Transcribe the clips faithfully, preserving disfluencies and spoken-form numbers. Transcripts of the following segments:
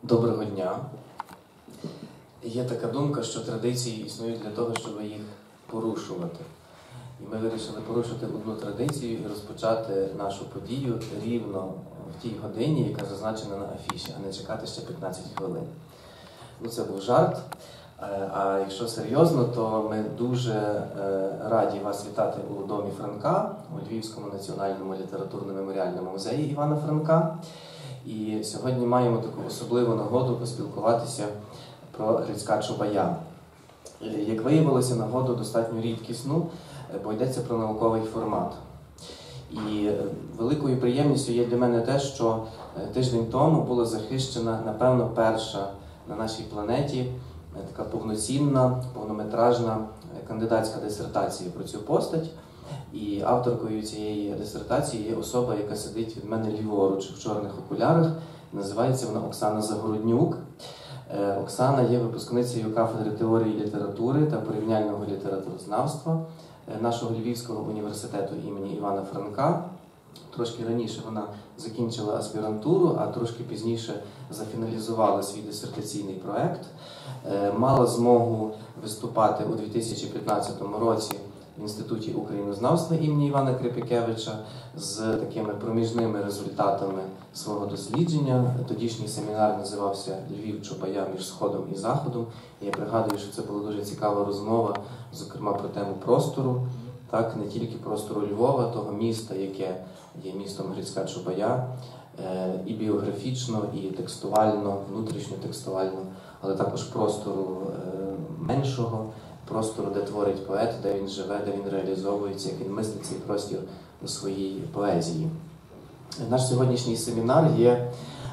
Доброго дня. Є така думка, що традиції існують для того, щоб їх порушувати. І ми вирішили порушити одну традицію і розпочати нашу подію рівно в тій годині, яка зазначена на афіші, а не чекати ще п'ятнадцять хвилин. Ну, це був жарт. А якщо серйозно, то ми дуже раді вас вітати у Домі Франка, у Львівському національному літературно-меморіальному музеї Івана Франка. І сьогодні маємо таку особливу нагоду поспілкуватися про Грицька Чубая. Як виявилося, нагоду достатньо рідкісну, бо йдеться про науковий формат. І великою приємністю є для мене те, що тиждень тому була захищена, напевно, перша на нашій планеті така повноцінна, повнометражна кандидатська дисертація про цю постать. І авторкою цієї дисертації є особа, яка сидить від мене ліворуч в чорних окулярах. Називається вона Оксана Загороднюк. Оксана є випускницею кафедри теорії літератури та порівняльного літературознавства нашого Львівського університету імені Івана Франка. Трошки раніше вона закінчила аспірантуру, а трошки пізніше зафіналізувала свій дисертаційний проект. Мала змогу виступати у дві тисячі п'ятнадцятому році в Інституті українознавства імені Івана Крипікевича з такими проміжними результатами свого дослідження. Тодішній семінар називався «Львів Чубая між Сходом і Заходом». І я пригадую, що це була дуже цікава розмова, зокрема про тему простору. Так, не тільки простору Львова, того міста, яке є містом Грицька Чубая, і біографічно, і текстуально, внутрішньо-текстуально, але також простору меншого, простору, де творить поет, де він живе, де він реалізовується, як він мислить цей простір у своїй поезії. Наш сьогоднішній семінар є,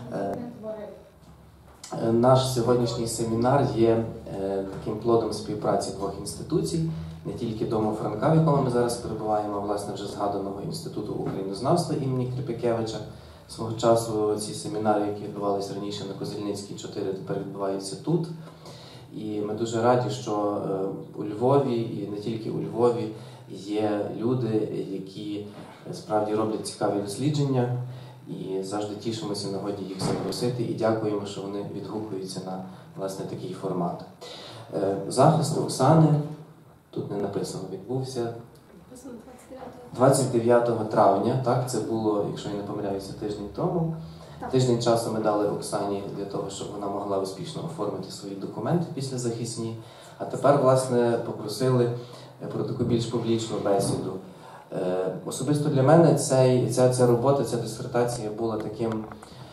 наш сьогоднішній семінар є таким плодом співпраці двох інституцій, не тільки Дому Франка, в якому ми зараз перебуваємо, а власне вже згаданого Інституту українознавства імені Крипікевича. Свого часу ці семінари, які відбувалися раніше на Козельницькій чотири, тепер відбуваються тут. І ми дуже раді, що у Львові, і не тільки у Львові, є люди, які справді роблять цікаві дослідження, і завжди тішимося нагоді їх запросити, і дякуємо, що вони відгукуються на, власне, такий формат. Захист Оксани, тут не написано, відбувся двадцять дев'ятого травня, так, це було, якщо я не помиляюся, тиждень тому. Тиждень часу ми дали Оксані для того, щоб вона могла успішно оформити свої документи після захисні. А тепер, власне, попросили про таку більш публічну бесіду. Е, особисто для мене цей, ця, ця робота, ця дисертація була таким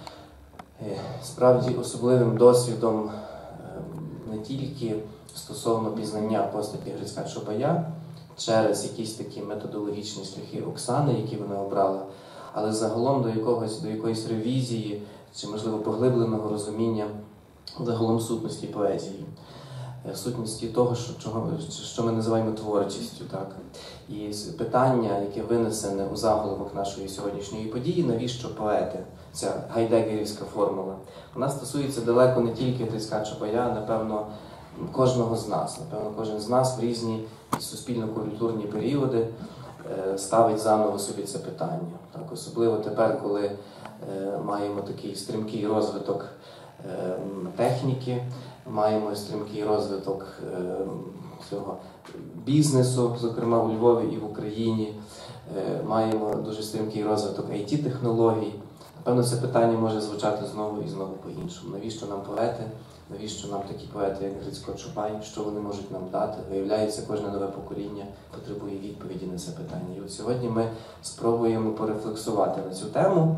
е, справді особливим досвідом е, не тільки стосовно пізнання постаті Грицька Чубая через якісь такі методологічні шляхи Оксани, які вона обрала, але загалом до якогось, до якоїсь ревізії чи, можливо, поглибленого розуміння загалом сутності поезії, сутності того, що, чого, що ми називаємо творчістю. Так? І питання, яке винесене у заголовок нашої сьогоднішньої події, навіщо поети, ця гайдеггерівська формула, вона стосується далеко не тільки Грицька Чубая, а, напевно, кожного з нас. Напевно, кожен з нас в різні суспільно-культурні періоди ставить заново собі це питання. Так, особливо тепер, коли е, маємо такий стрімкий розвиток е, техніки, маємо стрімкий розвиток е, цього бізнесу, зокрема у Львові і в Україні, е, маємо дуже стрімкий розвиток ай ті-технологій. Напевно, це питання може звучати знову і знову по-іншому. Навіщо нам поети? Навіщо нам такі поети, як Грицько Чубай? Що вони можуть нам дати? Виявляється, кожне нове покоління потребує відповіді на це питання. І от сьогодні ми спробуємо порефлексувати на цю тему.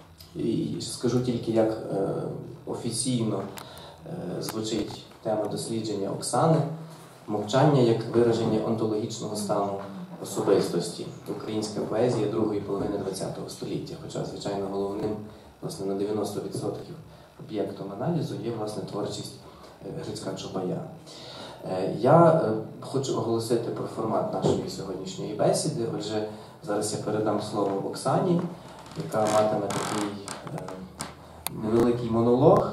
І скажу тільки, як е, офіційно е, звучить тема дослідження Оксани. Мовчання як вираження онтологічного стану особистості. Українська поезія другої половини ХХ століття. Хоча, звичайно, головним, власне, на дев'яносто відсотків об'єктом аналізу є, власне, творчість Грицька Чубая. Я хочу оголосити про формат нашої сьогоднішньої бесіди. Отже, зараз я передам слово Оксані, яка матиме такий невеликий монолог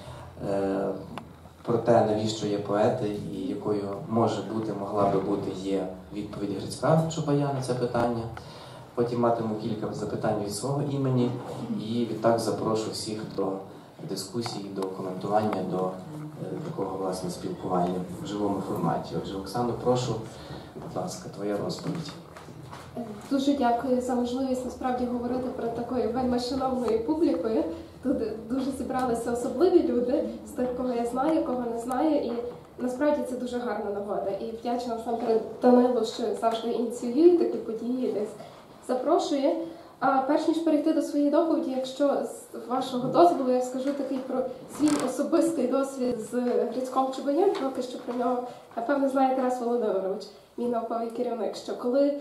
про те, навіщо є поети і якою може бути, могла би бути, є відповідь Грицька Чубая на це питання. Потім матиму кілька запитань від свого імені і відтак запрошу всіх до дискусії, до коментування, до е, такого, власне, спілкування в живому форматі. Отже, Оксано, прошу, будь ласка, твоя розповідь. Дуже дякую за можливість насправді говорити про такою вельми шановною публікою. Тут дуже зібралися особливі люди, з тих, кого я знаю, кого не знаю, і насправді це дуже гарна нагода. І вдячна насамперед Данилу, що завжди ініціює такі події, десь запрошує. А перш ніж перейти до своєї доповіді, якщо з вашого дозволу, я скажу такий про свій особистий досвід з Грицьком Чубарем, поки що про нього, напевно, знає Тарас Володимирович, мій науковий керівник, що коли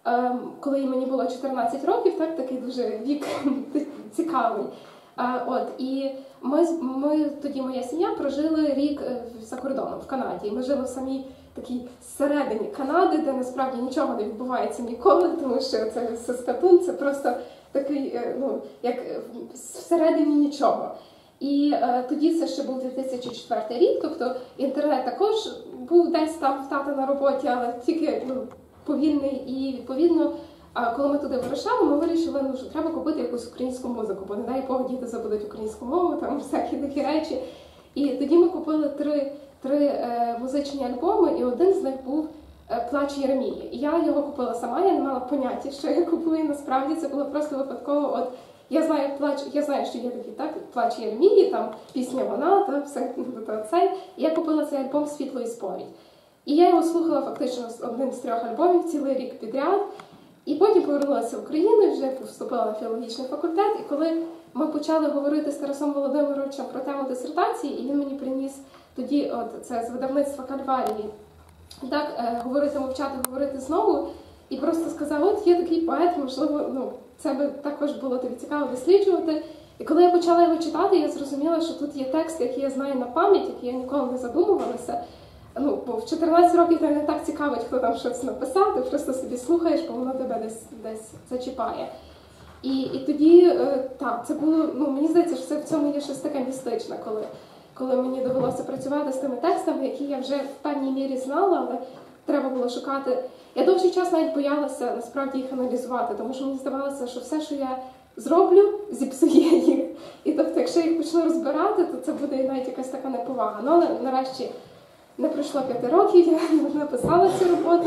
коли мені було чотирнадцять років, так, такий дуже вік цікавий. От, і ми, ми, тоді моя сім'я прожили рік за кордоном, в Канаді. Ми жили в самій такій середині Канади, де насправді нічого не відбувається ніколи, тому що це Саскатун, це просто такий, ну, як всередині нічого. І е, тоді це ще був дві тисячі четвертий рік, тобто інтернет також був десь там в тата на роботі, але тільки, ну, повільний, і відповідно, коли ми туди вирушали, ми вирішили, ну, що треба купити якусь українську музику, бо не дай Бог діти забудуть українську мову, там всякі такі речі. І тоді ми купили три, три е, музичні альбоми, і один з них був е, «Плач Єремії». І я його купила сама, я не мала поняття, що я купую, насправді це було просто випадково. От я знаю, плач, я знаю, що є такий, так, «Плач Єремії», там пісня «Вона», та все це. І я купила цей альбом «Світло і сповідь». І я його слухала фактично одним з трьох альбомів цілий рік підряд. І потім повернулася в Україну, вже вступила на філологічний факультет. І коли ми почали говорити з Тарасом Володимировичем про тему дисертації, і він мені приніс тоді, от це з видавництва Кальварії, так, е, говорити, мовчати, говорити знову, і просто сказав, от є такий поет, можливо, ну, це би також було тобі цікаво досліджувати. І коли я почала його читати, я зрозуміла, що тут є текст, який я знаю на пам'ять, який я ніколи не задумувалася. Ну, бо в чотирнадцять років не так цікавить, хто там щось написав, ти просто собі слухаєш, бо воно тебе десь, десь зачіпає. І, і тоді, е, так, це було, ну, мені здається, що це в цьому є щось таке містичне, коли, коли мені довелося працювати з тими текстами, які я вже в певній мірі знала, але треба було шукати. Я довгий час навіть боялася насправді їх аналізувати, тому що мені здавалося, що все, що я зроблю, зіпсує їх. І тобто, якщо я їх почну розбирати, то це буде навіть якась така неповага. Ну, але нарешті не пройшло п'яти років, я написала цю роботу.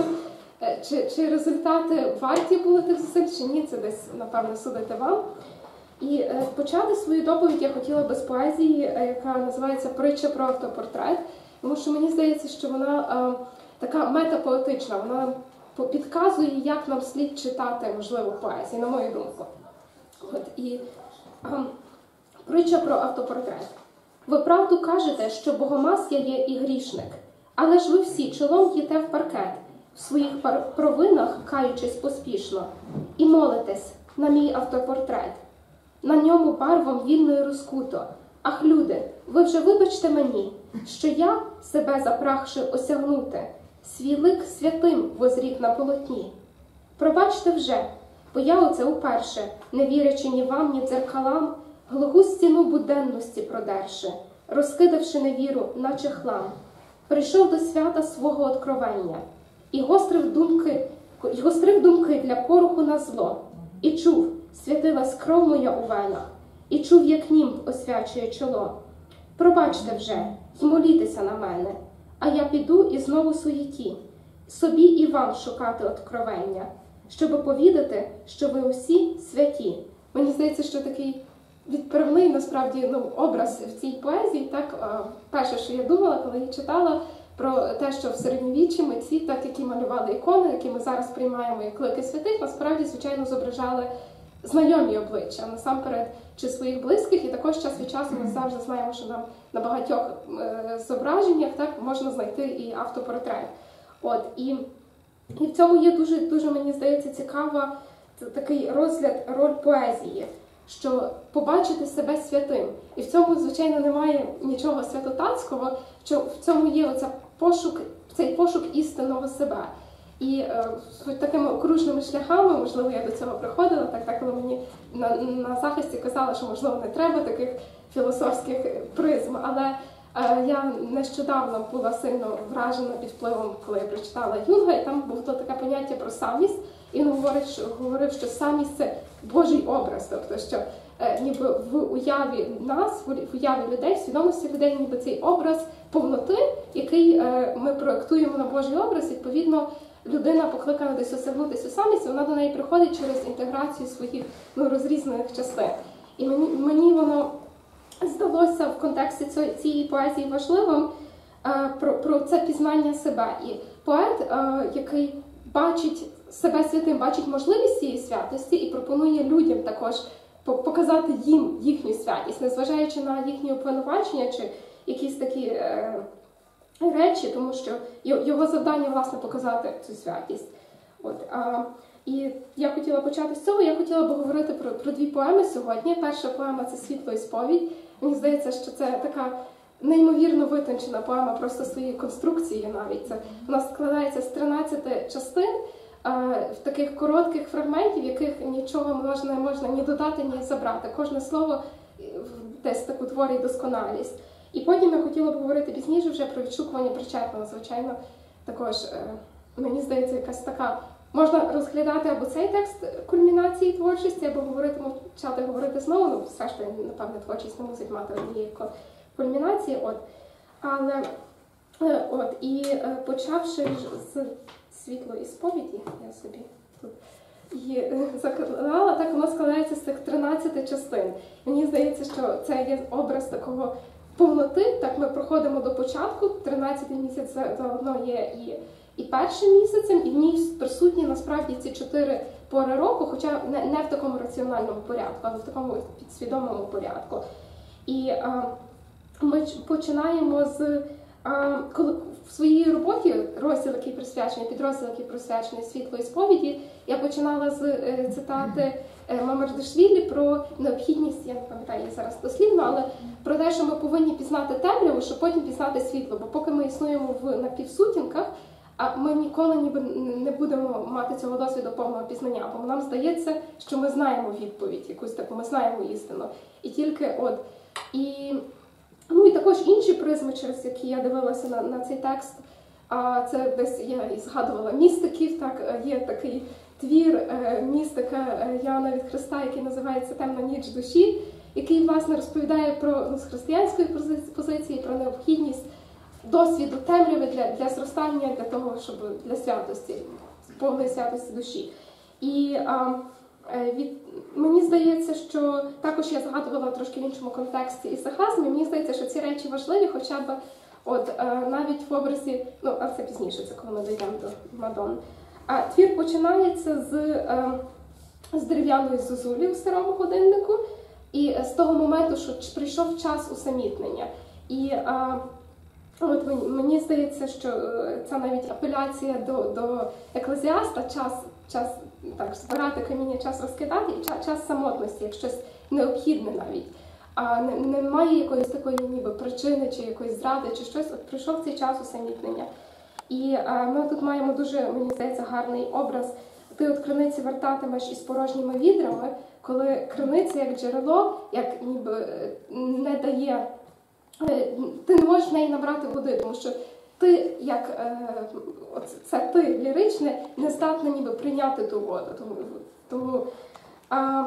Чи, чи результати варті були тих зусиль, чи ні, це десь, напевно, судити вам. І е, почати свою доповідь я хотіла би з поезії, яка називається «Притча про автопортрет», тому що мені здається, що вона е, така метапоетична, вона підказує, як нам слід читати, можливо, поезію, на мою думку. От, і е, «Притча про автопортрет». Ви правду кажете, що богомаз я є і грішник, але ж ви всі чолом їте в паркет, в своїх провинах каючись поспішно, і молитесь на мій автопортрет. На ньому барвом вільною розкуто. Ах, люди, ви вже вибачте мені, що я, себе запрахши осягнути, свій лик святим возрік на полотні. Пробачте вже, бо я оце уперше, не вірячи ні вам, ні дзеркалам, глуху стіну буденності продерши, розкидавши невіру, наче хлам, прийшов до свята свого откровення і гострив думки, і гострив думки для поруху на зло, і чув, святилась кров моя у венах, і чув, як німб освячує чоло. Пробачте вже, й молітеся на мене, а я піду і знову суєті, собі і вам шукати откровення, щоб повідати, що ви усі святі. Мені здається, що такий відправний, насправді, ну, образ в цій поезії, так, перше, що я думала, коли її читала, про те, що в середньовіччі митці, так, які малювали ікони, які ми зараз приймаємо як лики святих, насправді, звичайно, зображали знайомі обличчя, насамперед, чи своїх близьких, і також час від часу ми завжди знаємо, що нам на багатьох е, зображеннях, так, можна знайти і автопортрет. От, і, і в цьому є дуже, дуже, мені здається, цікава такий розгляд, роль поезії, що побачити себе святим. І в цьому, звичайно, немає нічого святотатського, що в цьому є оця пошук, цей пошук істинного себе. І е, такими окружними шляхами, можливо, я до цього приходила, так, так, коли мені на, на захисті казали, що, можливо, не треба таких філософських призм, але е, я нещодавно була сильно вражена під впливом, коли я прочитала Юнга, і там було таке поняття про самість, і він говорив, що, говорив, що самість – це Божий образ, тобто, що е, ніби в уяві нас, в уяві людей, в свідомості людей, ніби цей образ повноти, який е, ми проєктуємо на Божий образ, відповідно, людина покликана десь осягнути цю самість, і вона до неї приходить через інтеграцію своїх ну, розрізнених частин. І мені, мені воно здалося в контексті цієї поезії важливим е, про, про це пізнання себе. І поет, е, який бачить себе святим, бачить можливість цієї святості і пропонує людям також показати їм їхню святість, незважаючи на їхні обвинувачення чи якісь такі е, речі, тому що його завдання, власне, показати цю святість. От, а, і я хотіла почати з цього, я хотіла б говорити про, про дві поеми сьогодні. Перша поема – це «Світло і сповідь». Мені здається, що це така неймовірно витончена поема просто своєю конструкцією навіть. Це, вона складається з тринадцяти частин, в таких коротких фрагментів, яких нічого можна, не можна ні додати, ні забрати. Кожне слово десь таку творить досконалість. І потім я хотіла б говорити пізніше вже про відшукування причетного. Звичайно, також, мені здається, якась така... Можна розглядати або цей текст кульмінації творчості, або говорити, почати говорити знову, ну, все ж таки, напевне, творчість не мусить мати однієї кульмінації. От. Але, от, і почавши з «Світло і сповіді», я собі тут її закладала, так воно складається з цих тринадцяти частин. Мені здається, що це є образ такого повноти, так ми проходимо до початку, тринадцятий місяць заодно є і, і першим місяцем, і в ній присутні насправді ці чотири пори року, хоча не, не в такому раціональному порядку, але в такому підсвідомому порядку. І а, ми починаємо з... А, коли в своїй роботі розділ, який присвячений, підрозділ, який присвячений «Світло і сповіді», я починала з е, цитати е, Мамардашвілі про необхідність, я не пам'ятаю її зараз дослівно, але про те, що ми повинні пізнати темряву, щоб потім пізнати світло. Бо поки ми існуємо в напівсутінках, а ми ніколи ніби не будемо мати цього досвіду повного пізнання, бо нам здається, що ми знаємо відповідь, якусь таку, ми знаємо істину. І тільки от, і... Ну і також інші призми, через які я дивилася на, на цей текст, а це десь я і згадувала містиків, так, є такий твір е, містика Йоанна від Христа, який називається «Темна ніч душі», який, власне, розповідає про, ну, з християнської позиції, про необхідність досвіду темряви для, для зростання, для того, щоб для святості, повної святості душі. І а, від, мені здається, що також я згадувала трошки в іншому контексті і сахазмі, мені здається, що ці речі важливі, хоча б от, навіть в образі, ну, а це пізніше, це коли ми дійдемо до Мадонни. А твір починається з, з дерев'яної зозулі у старому годиннику, і з того моменту, що прийшов час усамітнення. І а, от мені, мені здається, що це навіть апеляція до, до еклезіаста, час, час так, збирати каміння, час розкидати, і час, час самотності, як щось необхідне навіть. А немає якоїсь такої ніби причини, чи якоїсь зради, чи щось. От прийшов цей час усамітнення. І а, ми тут маємо дуже, мені здається, гарний образ. Ти от криниці вертатимеш із порожніми відрами, коли криниця як джерело, як ніби не дає, ти не можеш в неї набрати води, тому що ти, як е, це ти ліричне, не здатна ніби прийняти ту воду. Тому, тому а,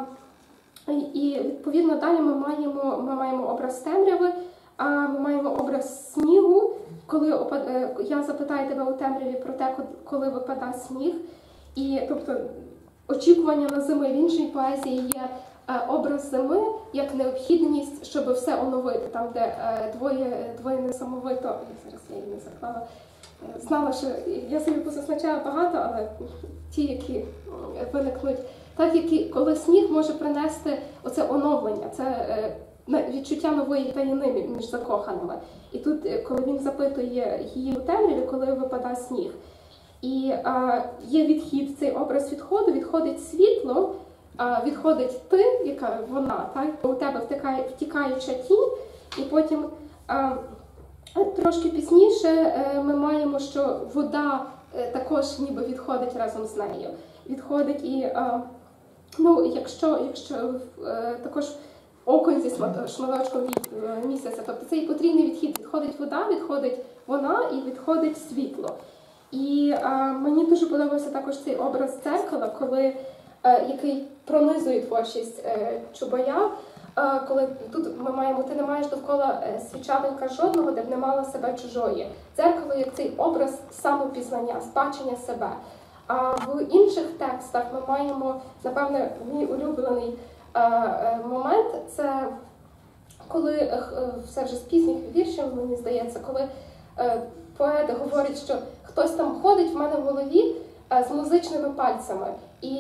і відповідно далі ми маємо, ми маємо образ темряви, а ми маємо образ снігу, коли опад... я запитаю тебе у темряві про те, коли випадає сніг. І, тобто, очікування на зими в іншій поезії є образ зими як необхідність, щоб все оновити. Там, де двоє, двоє несамовито, зараз я її не заклала, знала, що я собі позазначала багато, але ті, які виникнуть, так, які, коли сніг може принести оце оновлення, це відчуття нової таїни між закоханими. І тут, коли він запитує її у темряві, коли випадає сніг. І а, є відхід, цей образ відходу, відходить світло, а, відходить ти, яка вона, так? У тебе втікає, втікаюча тінь, і потім а, трошки пізніше а, ми маємо, що вода а, також ніби відходить разом з нею. Відходить і, а, ну, якщо, якщо а, також окунь зі шматочком місяця, тобто цей потрійний відхід, відходить вода, відходить вона і відходить світло. І а, мені дуже подобався також цей образ дзеркала, коли який пронизує творчість Чубая. Коли тут ми маємо, ти не маєш довкола свічаника жодного, де б не мала себе чужої. Дзеркало як цей образ самопізнання, бачення себе. А в інших текстах ми маємо, напевне, мій улюблений момент, це коли, все вже з пізніх віршів, мені здається, коли поет говорить, що хтось там ходить в мене в голові з музичними пальцями. І,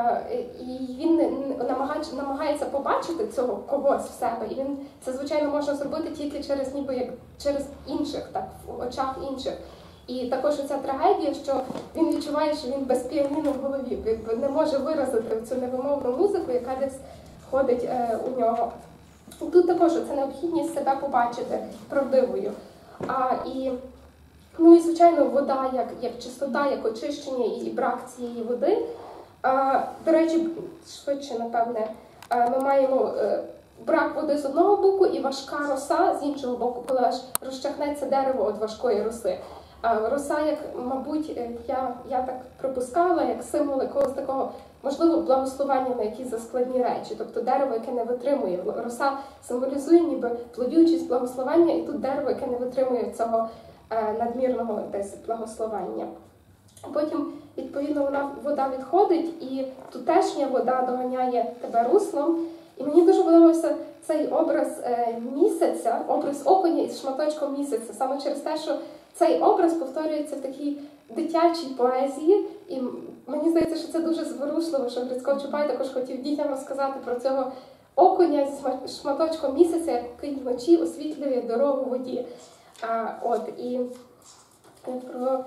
і він намагається побачити цього когось в себе. І він це, звичайно, можна зробити тільки через, ніби, як, через інших, так, в очах інших. І також ця трагедія, що він відчуває, що він без піаніно в голові, він не може виразити цю невимовну музику, яка десь ходить е, у нього. Тут також це необхідність себе побачити правдивою. А, і, ну і, звичайно, вода як, як чистота, як очищення і брак цієї води. А, до речі, швидше, напевне, ми маємо брак води з одного боку і важка роса з іншого боку, коли аж розчахнеться дерево від важкої роси. А, роса, як, мабуть, я, я так припускала, як символ якогось такого, можливо, благословення на якісь заскладні речі. Тобто дерево, яке не витримує. Роса символізує ніби плодючість благословення, і тут дерево, яке не витримує цього е, надмірного десь благословення. Потім, відповідно, вона, вода відходить, і тутешня вода доганяє тебе руслом. І мені дуже подобався цей образ е, місяця, образ окуня із шматочком місяця. Саме через те, що цей образ повторюється в такій дитячій поезії. І мені здається, що це дуже зворушливо, що Грицько Чубай також хотів дітям розказати про цього окуня з шматочком місяця, який вночі освітлює дорогу воді. А, от, і про...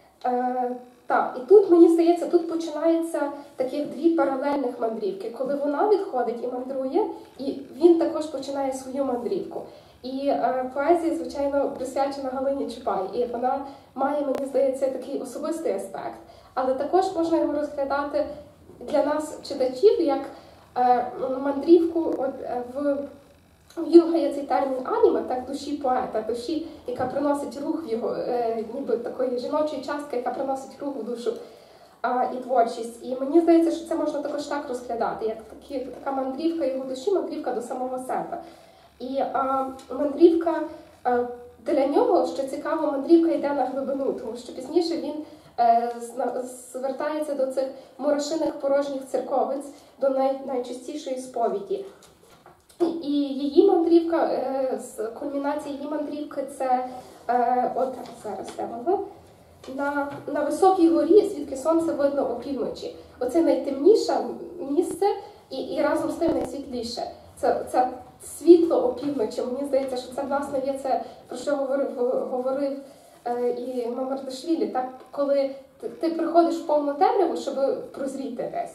Е, так, і тут, мені здається, тут починаються таких дві паралельних мандрівки, коли вона відходить і мандрує, і він також починає свою мандрівку. І е, поезія, звичайно, присвячена Галині Чубай, і вона має, мені здається, такий особистий аспект. Але також можна його розглядати для нас, читачів, як е, мандрівку от, е, в... В Юнга є цей термін аніма, так, душі поета, душі, яка приносить рух в його, е, ніби такої жіночої частки, яка приносить рух в душу а, і творчість. І мені здається, що це можна також так розглядати, як такі, така мандрівка його душі, мандрівка до самого себе. І а, мандрівка а, для нього, що цікаво, мандрівка йде на глибину, тому що пізніше він е, звертається до цих морошиних порожніх церковиць, до най, найчастішої сповіді. І її мандрівка, кульмінація її мандрівки – це, от зараз де воно, на, на високій горі, звідки сонце видно опівночі. Оце найтемніше місце і, і разом з тим найсвітліше. Це, це світло опівночі. Мені здається, що це, власне, є це, про що говорив, говорив і Мамардашвілі, так, коли ти, ти приходиш в повну темряву, щоб прозріти десь.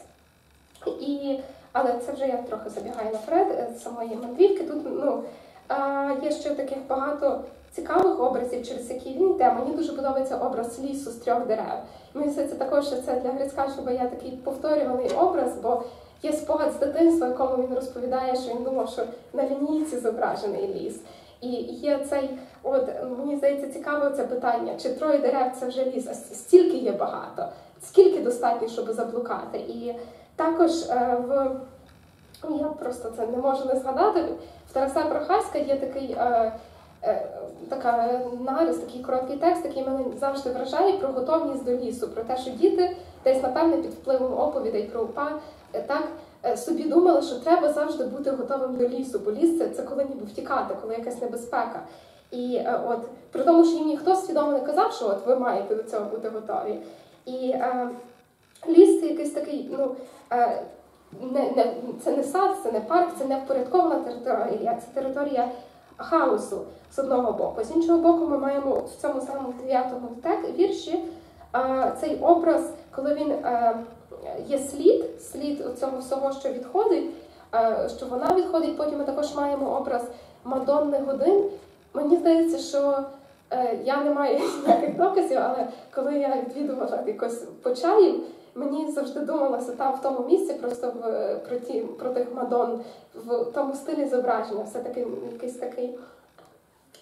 І Але це вже я трохи забігаю наперед з самої мандрівки. Тут ну, є ще таких багато цікавих образів, через які він йде. Мені дуже подобається образ лісу з трьох дерев. Мені здається, також це для Грицька Чубая такий повторюваний образ, бо є спогад з дитинства, в якому він розповідає, що він думав, що на лінійці зображений ліс. І є цей, от, мені здається, цікаве це питання, чи троє дерев – це вже ліс, а стільки є багато, скільки достатньо, щоб заблукати. І також в, я просто це не можу не згадати, в Тараса Прохаська є такий е, е, така нарис, такий короткий текст, який мене завжди вражає, про готовність до лісу, про те, що діти десь, напевне, під впливом оповідей про УПА так собі думали, що треба завжди бути готовим до лісу, бо ліс це, це коли ніби втікати, коли якась небезпека. І е, от, при тому, що їм ніхто свідомо не казав, що от ви маєте до цього бути готові. І е, ліс – це якийсь такий, ну, е, не, не, це не сад, це не парк, це не впорядкована територія, це територія хаосу з одного боку. З іншого боку, ми маємо в цьому самому дев'ятому вірші е, цей образ, коли він е, є слід, слід цього всього, що відходить, е, що вона відходить, потім ми також маємо образ Мадонни годин. Мені здається, що е, я не маю ніяких доказів, але коли я відвідувала якось Почаїв, мені завжди думалося там в тому місці просто в, про, ті, про тих Мадон, в тому стилі зображення, все-таки якийсь такий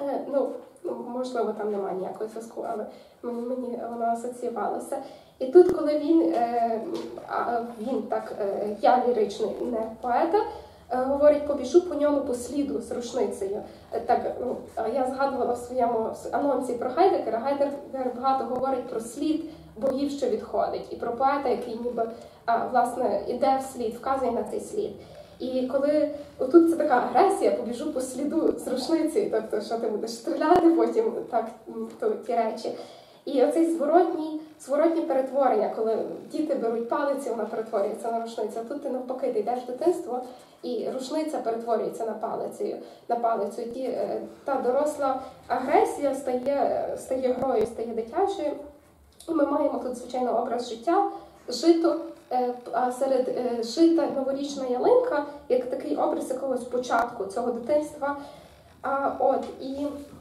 Е, ну, можливо, там немає ніякого зв'язку, але мені, мені воно асоціювалося. І тут, коли він, е, він так, е, я ліричний, не поета, е, говорить, побіжу по ньому по сліду з рушницею. Е, так, ну, я згадувала в своєму анонсі про Гайдегера. Гайдегер багато говорить про слід богів, що відходить, і про поета, який ніби, а, власне, іде в слід, вказує на цей слід. І коли отут це така агресія, побіжу по сліду з рушницею, тобто, що ти будеш стріляти потім, так, то, ті речі. І оцей зворотній, зворотнє перетворення, коли діти беруть палиці, вона перетворюється на рушницю. А тут ти навпаки, ти йдеш в дитинство, і рушниця перетворюється на палицю. На палицю. І ті, та доросла агресія стає, стає грою, стає дитячою. І ми маємо тут, звичайно, образ життя, жито, а серед жита новорічна ялинка, як такий образ якогось початку цього дитинства. А, от, і,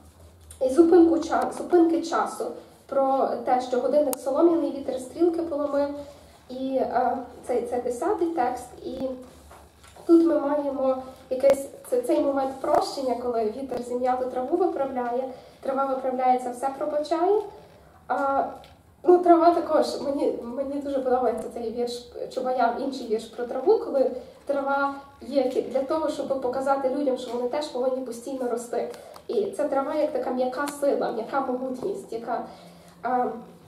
і зупинку, зупинки часу. Про те, що годинник солом'яний, вітер стрілки поломив. І а, цей, це десятий текст. І тут ми маємо якийсь це, цей момент прощення, коли вітер зім'яту траву виправляє, трава виправляється, все пробачає. А, ну, трава також, мені, мені дуже подобається цей вірш Чубая, інший вірш про траву, коли трава є для того, щоб показати людям, що вони теж повинні постійно рости. І ця трава як така м'яка сила, м'яка могутність, яка... А,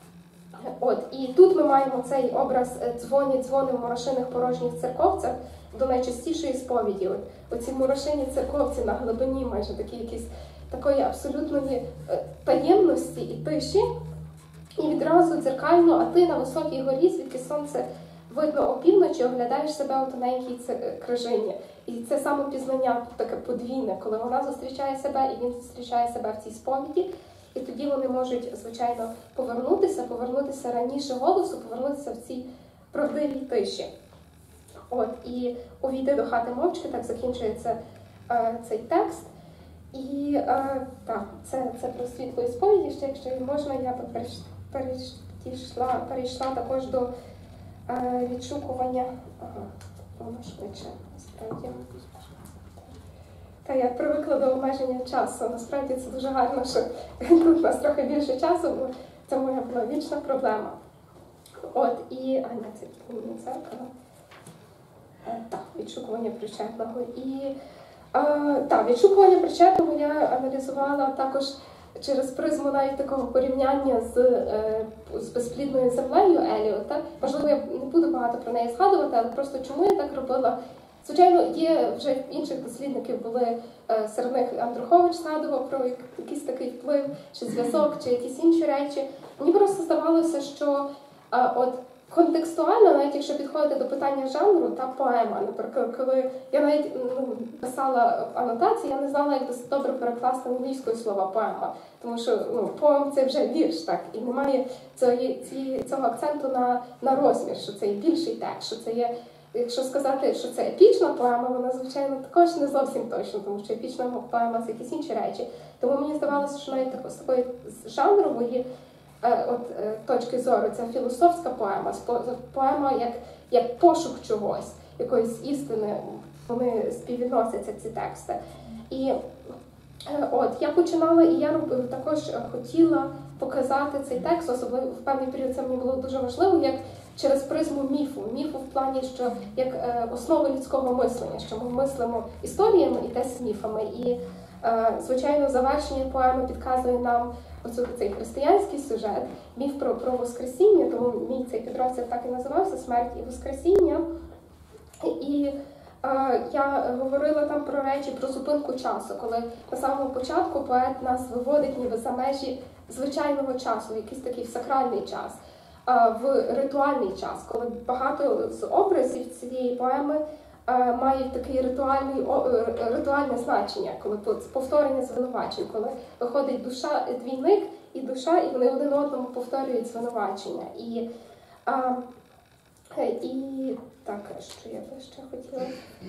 от, і тут ми маємо цей образ дзвоні, дзвони в морошиних порожніх церковцях до найчастішої сповіді. От, оці морошині церковці на глибині майже такі якісь такої абсолютної таємності і тиші. І відразу дзеркально, а ти на високій горі, звідки сонце видно опівночі, оглядаєш себе у тоненькій крижині. І це самопізнання таке подвійне, коли вона зустрічає себе і він зустрічає себе в цій сповіді. І тоді вони можуть, звичайно, повернутися, повернутися раніше голосу, повернутися в цій правдивій тиші. От, і увійти до хати мовчки, так закінчується е, цей текст. І е, так, це, це про світло і сповіді, ще якщо можна, я би перейшла, перейшла також до е, відшукування. Ага, воно швидше, насправді. Та я привикла до обмеження часу. Насправді це дуже гарно, що тут у нас трохи більше часу, бо це моя була вічна проблема. От, і... А, не, це не дзеркало. Так, відшукування причетного. І, а, так, відшукування причетного я аналізувала також через призму навіть такого порівняння з, з безплідною землею Еліота. Можливо, я не буду багато про неї згадувати, але просто чому я так робила? Звичайно, є вже інших дослідників, були серед них Андрухович згадував про якийсь такий вплив, чи зв'язок, чи якісь інші речі. Мені просто здавалося, що от контекстуально, навіть якщо підходити до питання жанру, та поема, наприклад, коли я навіть ну, писала анотації, я не знала, як досить добре перекласти англійською слова поема, тому що ну, поем – це вже вірш, так, і немає цього, цього акценту на, на розмір, що це є більший текст, що це є. Якщо сказати, що це епічна поема, вона, звичайно, також не зовсім точно, тому що епічна поема – це якісь інші речі. Тому мені здавалося, що навіть з такої жанрової е, от, е, точки зору це філософська поема, поема як, як пошук чогось, якоїсь істини, вони співвідносяться, ці тексти. І е, от, я починала, і я також хотіла показати цей текст, особливо в певний період це мені було дуже важливо, як через призму міфу. Міфу в плані, що як е, основа людського мислення, що ми мислимо історіями і десь міфами. І, е, звичайно, завершення поеми підказує нам оцю, цей християнський сюжет, міф про, про Воскресіння, тому мій цей підрозділ так і називався «Смерть і Воскресіння». І е, я говорила там про речі, про зупинку часу, коли на самому початку поет нас виводить ніби за межі звичайного часу, якийсь такий сакральний час, в ритуальний час, коли багато з образів цієї поеми мають таке ритуальне значення, коли повторення звинувачень, коли виходить душа, двійник і душа, і вони один одному повторюють звинувачення. І, а, і так, що я би ще хотіла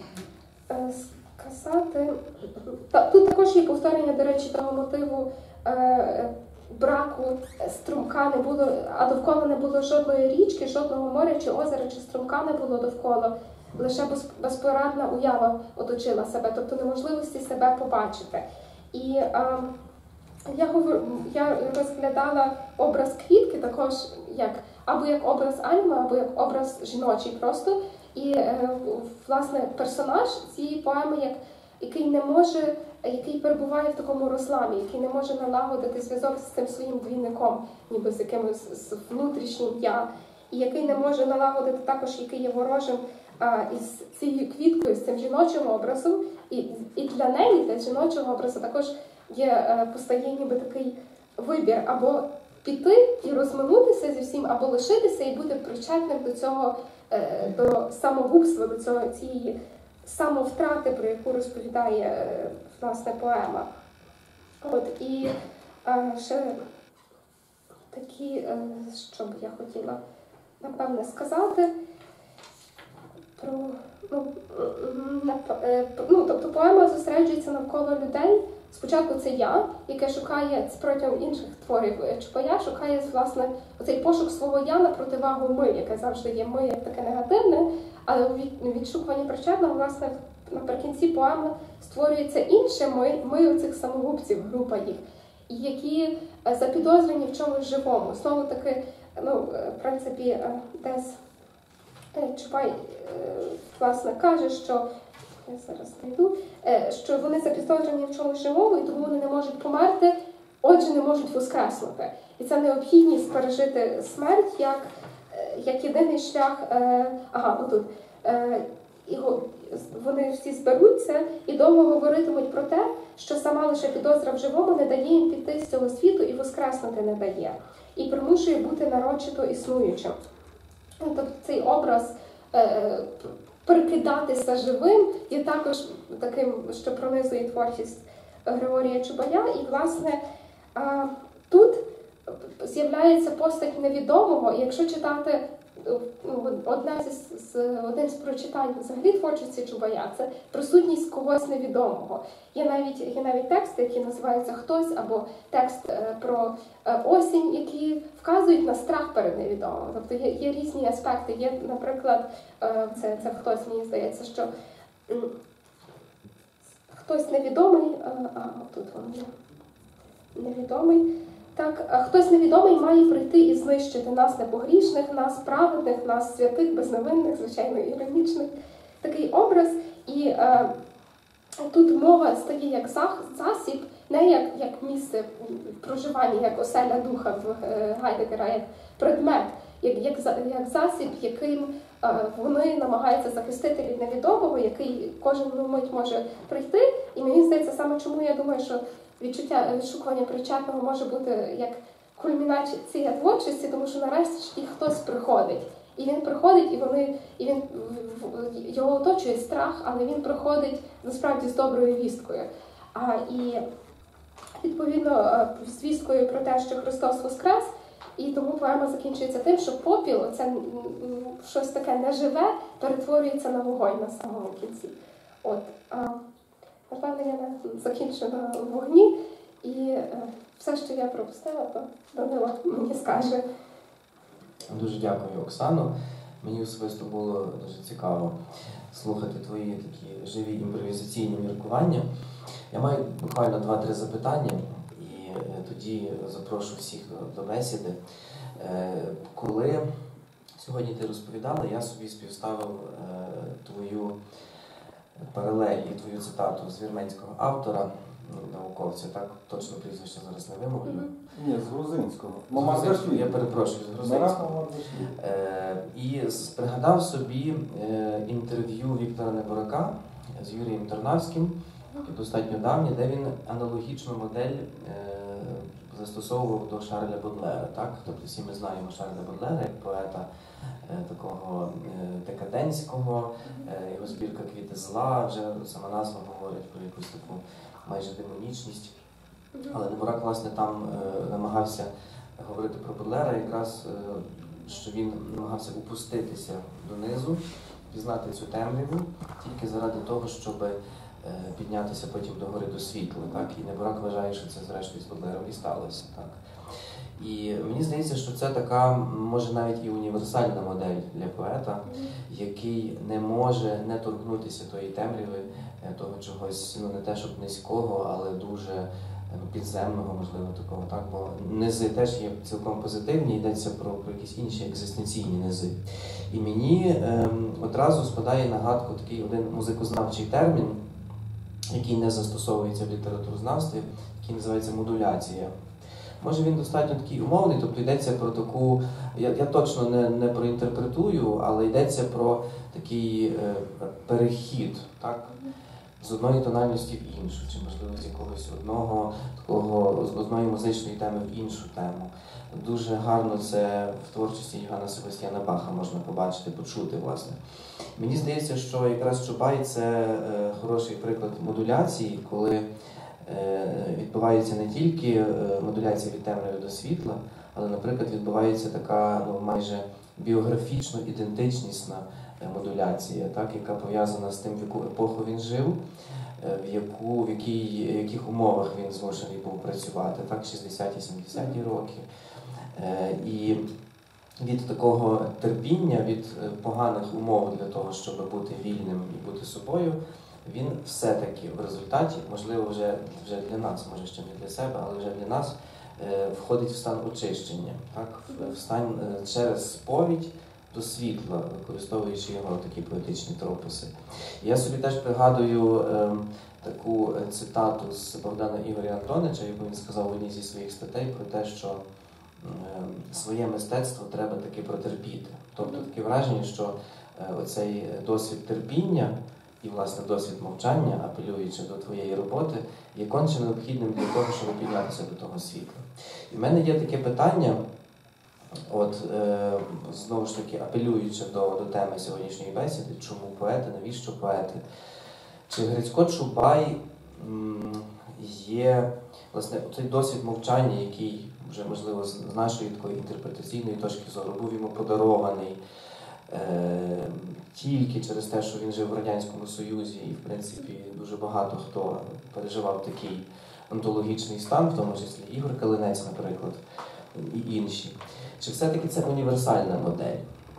сказати. Тут також є повторення, до речі, того мотиву браку струмка не було, а довкола не було жодної річки, жодного моря чи озера, чи струмка не було довкола. Лише безпорадна уява оточила себе, тобто неможливості себе побачити. І а, Я говорю, я розглядала образ квітки також як або як образ Альми, або як образ жіночий просто. І е, власне персонаж цієї поеми, як який не може, який перебуває в такому розламі, який не може налагодити зв'язок з тим своїм двійником, ніби з якимось з внутрішнім я, і який не може налагодити також, який є ворожим а, із цією квіткою, з цим жіночим образом. І, і для неї, для жіночого образу, також є, постає ніби такий вибір або піти і розминутися зі всім, або лишитися і бути причетним до цього, до самогубства, до цього, цієї самовтрати, про яку розповідає, власне, поема. От, і а, ще такі, що б я хотіла, напевне, сказати про, ну, ну, тобто поема зосереджується навколо людей. Спочатку це я, яке шукає, протягом інших творів Чубая, шукає, власне, оцей пошук свого я на противагу ми, яке завжди є ми, як таке негативне, але у відшукуванні Причетного, власне, наприкінці поеми створюється інше ми, ми оцих самогубців, група їх, які запідозрені в чомусь живому. Знову таки, ну, в принципі, десь Чубай, власне, каже, що я зараз знайду, що вони запідозрені в чомусь живому, і тому вони не можуть померти, отже, не можуть воскреснути. І це необхідність пережити смерть як, як єдиний шлях, ага, отут, вони всі зберуться і довго говоритимуть про те, що сама лише підозра в живому не дає їм піти з цього світу і воскреснути не дає, і примушує бути нарочито існуючим. Тобто цей образ прикидатися живим є також таким, що пронизує творчість Григорія Чубая. І, власне, тут з'являється постать невідомого, і якщо читати одне з, з, один з прочитань взагалі творчості Чубая, це присутність когось невідомого. Є навіть, є навіть тексти, які називаються «Хтось», або текст про осінь, які вказують на страх перед невідомим. Тобто є, є різні аспекти. Є, наприклад, це, це «Хтось», мені здається, що хтось невідомий, а тут він є, невідомий, так, хтось невідомий має прийти і знищити нас непогрішних, нас праведних, нас святих, безневинних, звичайно, іронічних. Такий образ. І е, тут мова стає як засіб, не як, як місце проживання, як оселя духа в е, Гайдегера, як предмет, як, як, як засіб, яким е, вони намагаються захистити від невідомого, який кожен мить може прийти. І мені здається, саме чому я думаю, що відчуття відшукування Причетного може бути як кульмінація творчості, тому що нарешті хтось приходить. І він приходить, і вони, і він його оточує страх, але він приходить насправді з доброю вісткою. А, і відповідно звісткою про те, що Христос воскрес, і тому поема закінчується тим, що попіл, це щось таке неживе, перетворюється на вогонь на самому кінці. От. Напевно, я закінчу на вогні, і е, все, що я пропустила, то Данило мені скаже. Дуже дякую, Оксано. Мені особисто було дуже цікаво слухати твої такі живі імпровізаційні міркування. Я маю буквально два-три запитання, і е, тоді запрошу всіх до, до бесіди. Е, коли сьогодні ти розповідала, я собі співставив е, твою паралель і твою цитату з вірменського автора, науковця, так, точно прізвище зараз не вимовлю. Mm-hmm. Ні, з грузинського. З я перепрошую, з грузинського. Е, і пригадав собі е, інтерв'ю Віктора Неборака з Юрієм Тарнавським, достатньо давнє, де він аналогічну модель е, застосовував до Шарля Бодлера. Так? Тобто всі ми знаємо Шарля Бодлера як поета е, такого е, декадентського, е, його збірка «Квіти зла», вже сама назва говорить про якусь таку майже демонічність. Але Неборак, власне, там е, намагався говорити про Бодлера, якраз, е, що він намагався упуститися донизу, пізнати цю темряву, тільки заради того, щоб е, піднятися потім до гори до світла. Так? І Неборак вважає, що це зрештою з Бодлером і сталося. Так? І мені здається, що це така, може навіть і універсальна модель для поета, який не може не торкнутися тої темряви, того чогось, ну не те, щоб низького, але дуже ну, підземного, можливо, такого, так? Бо низи теж є цілком позитивні, йдеться про, про якісь інші екзистенційні низи. І мені ем, одразу спадає на гадку такий один музикознавчий термін, який не застосовується в літературознавстві, який називається модуляція. Може він достатньо такий умовний, тобто йдеться про таку, я, я точно не, не проінтерпретую, але йдеться про такий е, перехід, так? З одної тональності в іншу, чи можливо з якогось одного такого, з одної музичної теми в іншу тему. Дуже гарно це в творчості Йоганна Себастьяна Баха можна побачити, почути, власне. Мені здається, що якраз Чубай – це е, хороший приклад модуляції, коли е, відбувається не тільки е, модуляція від темряви до світла, але, наприклад, відбувається така, ну, майже біографічно ідентичнісна модуляція, так, яка пов'язана з тим, в яку епоху він жив, в, яку, в, якій, в яких умовах він змушений був працювати, так, шістдесяті-сімдесяті роки. І від такого терпіння, від поганих умов для того, щоб бути вільним і бути собою, він все-таки в результаті, можливо, вже, вже для нас, може ще не для себе, але вже для нас, входить в стан очищення, так, в стан через сповідь до світла, використовуючи його такі поетичні тропоси. Я собі теж пригадую е, таку цитату з Богдана Ігоря Антонича, яку він сказав в одній зі своїх статей про те, що е, своє мистецтво треба таки протерпіти. Тобто таке враження, що е, оцей досвід терпіння і, власне, досвід мовчання, апелюючи до твоєї роботи, є конче необхідним для того, щоб піднятися до того світла. І в мене є таке питання, от, е, знову ж таки, апелюючи до, до теми сьогоднішньої бесіди, чому поети, навіщо поети? Чи Грицько Чубай м, є, власне, цей досвід мовчання, який вже, можливо, з нашої такої інтерпретаційної точки зору був йому подарований е, тільки через те, що він жив в Радянському Союзі, і, в принципі, дуже багато хто переживав такий онтологічний стан, в тому числі Ігор Калинець, наприклад, і інші. Чи все-таки це універсальна модель?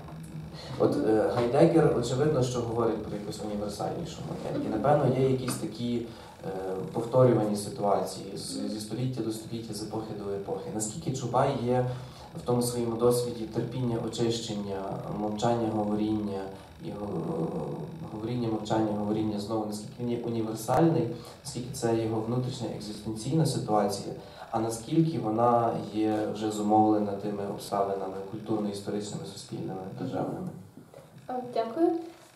От е, Гайдеггер, очевидно, що говорить про якусь універсальнішу модель. І, напевно, є якісь такі е, повторювані ситуації з, зі століття до століття, з епохи до епохи. Наскільки Чубай є в тому своєму досвіді терпіння, очищення, мовчання, говоріння, і говоріння, мовчання, говоріння знову, наскільки він є універсальний, наскільки це його внутрішня екзистенційна ситуація, а наскільки вона є вже зумовлена тими обставинами культурно-історичними, суспільними, державними? Дякую.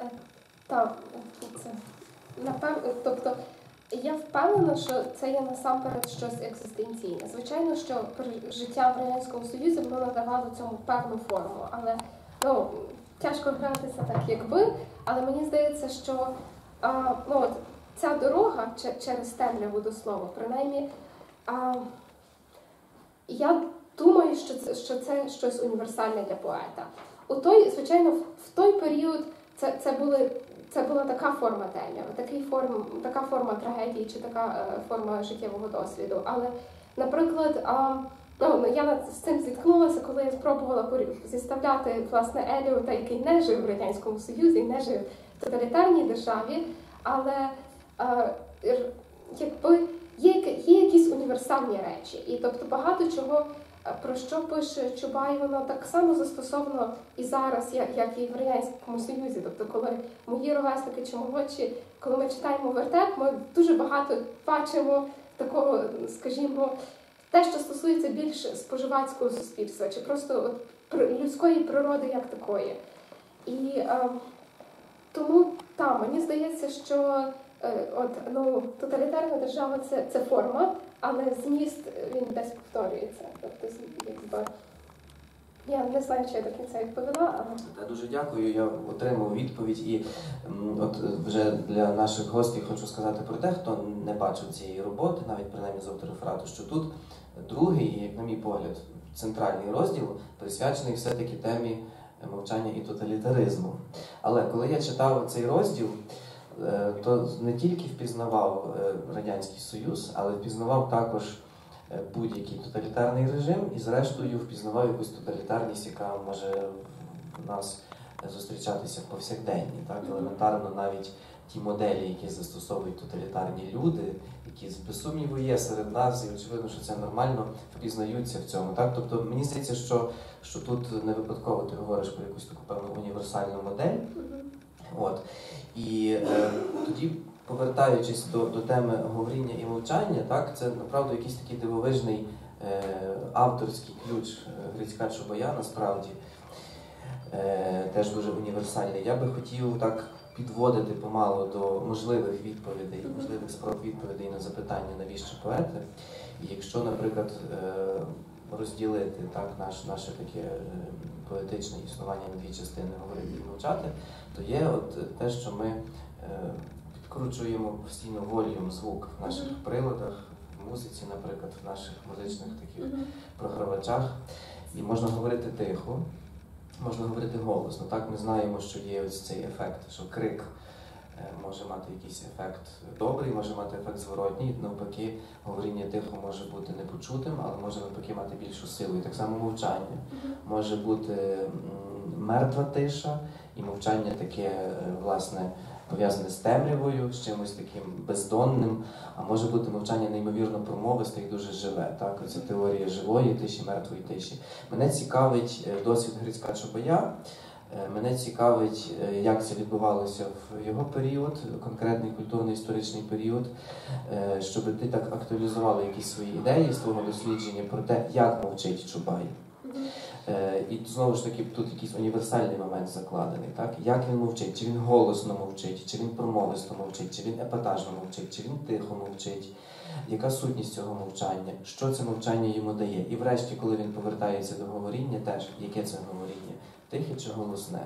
Так, це напевно, тобто я впевнена, що це є насамперед щось екзистенційне. Звичайно, що життя в Радянському Союзі воно надавало цьому певну форму, але ну, тяжко гратися так, якби, але мені здається, що а, ну, от, ця дорога через темряву до слова, принаймні, а, я думаю, що це, що це щось універсальне для поета. У той, звичайно, в той період це, це, були, це була така форма темряви, такий форм, така форма трагедії чи така е, форма життєвого досвіду. Але, наприклад, а, ну, я з цим зіткнулася, коли я спробувала зіставляти, власне, Еліота, який не жив в Радянському Союзі, не жив в тоталітарній державі, але а, якби є, є якісь універсальні речі. І тобто багато чого, про що пише Чубай, воно так само застосовано і зараз, як, як і в Радянському Союзі. Тобто, коли мої ровесники чи молодші, коли ми читаємо вертеп, ми дуже багато бачимо такого, скажімо, те, що стосується більш споживацького суспільства, чи просто от, людської природи як такої. І е, тому, так, мені здається, що е, от, ну, тоталітарна держава це, – це форма, але зміст він десь повторюється. Тобто, якби, я не знаю, чи я до кінця відповіла, але... Я дуже дякую, я отримав відповідь. І от вже для наших гостей хочу сказати про те, хто не бачив цієї роботи, навіть принаймні з автореферату, що тут другий, як на мій погляд, центральний розділ присвячений все-таки темі мовчання і тоталітаризму. Але коли я читав цей розділ, то не тільки впізнавав Радянський Союз, але впізнавав також будь-який тоталітарний режим і, зрештою, впізнавав якусь тоталітарність, яка може в нас зустрічатися в повсякденні. Так? Елементарно навіть ті моделі, які застосовують тоталітарні люди, які без сумніву є серед нас, і очевидно, що це нормально, впізнаються в цьому. Так? Тобто мені здається, що, що тут не випадково ти говориш про якусь таку певну універсальну модель. От. І е, тоді, повертаючись до, до теми говоріння і мовчання, так, це направду якийсь такий дивовижний е, авторський ключ Грицька Чубая, насправді, е, теж дуже універсальний. Я би хотів так підводити помалу до можливих відповідей, можливих спроб відповідей на запитання, навіщо поети. І якщо, наприклад, е, розділити так, наш, наше таке е, поетичне існування на дві частини говорити і мовчати, то є от те, що ми е, підкручуємо постійно волюм, звук в наших приладах, в музиці, наприклад, в наших музичних таких програвачах. І можна говорити тихо, можна говорити голосно. Так, ми знаємо, що є ось цей ефект, що крик е, може мати якийсь ефект добрий, може мати ефект зворотній. Навпаки, говоріння тихо може бути непочутим, але може навпаки мати більшу силу. І так само мовчання. Може бути м, мертва тиша, і мовчання таке, е, власне, пов'язане з темрявою, з чимось таким бездонним, а може бути мовчання неймовірно промовисте і дуже живе. Так? Оця теорія живої тиші, мертвої тиші. Мене цікавить досвід Грицька Чубая, мене цікавить, як це відбувалося в його період, конкретний культурно-історичний період, щоб ти так актуалізувала якісь свої ідеї з твого дослідження про те, як мовчить Чубай. І знову ж таки, тут якийсь універсальний момент закладений. Так? Як він мовчить? Чи він голосно мовчить, чи він промовисто мовчить, чи він епатажно мовчить, чи він тихо мовчить? Яка сутність цього мовчання? Що це мовчання йому дає? І врешті, коли він повертається до говоріння, теж, яке це говоріння? Тихе чи голосне?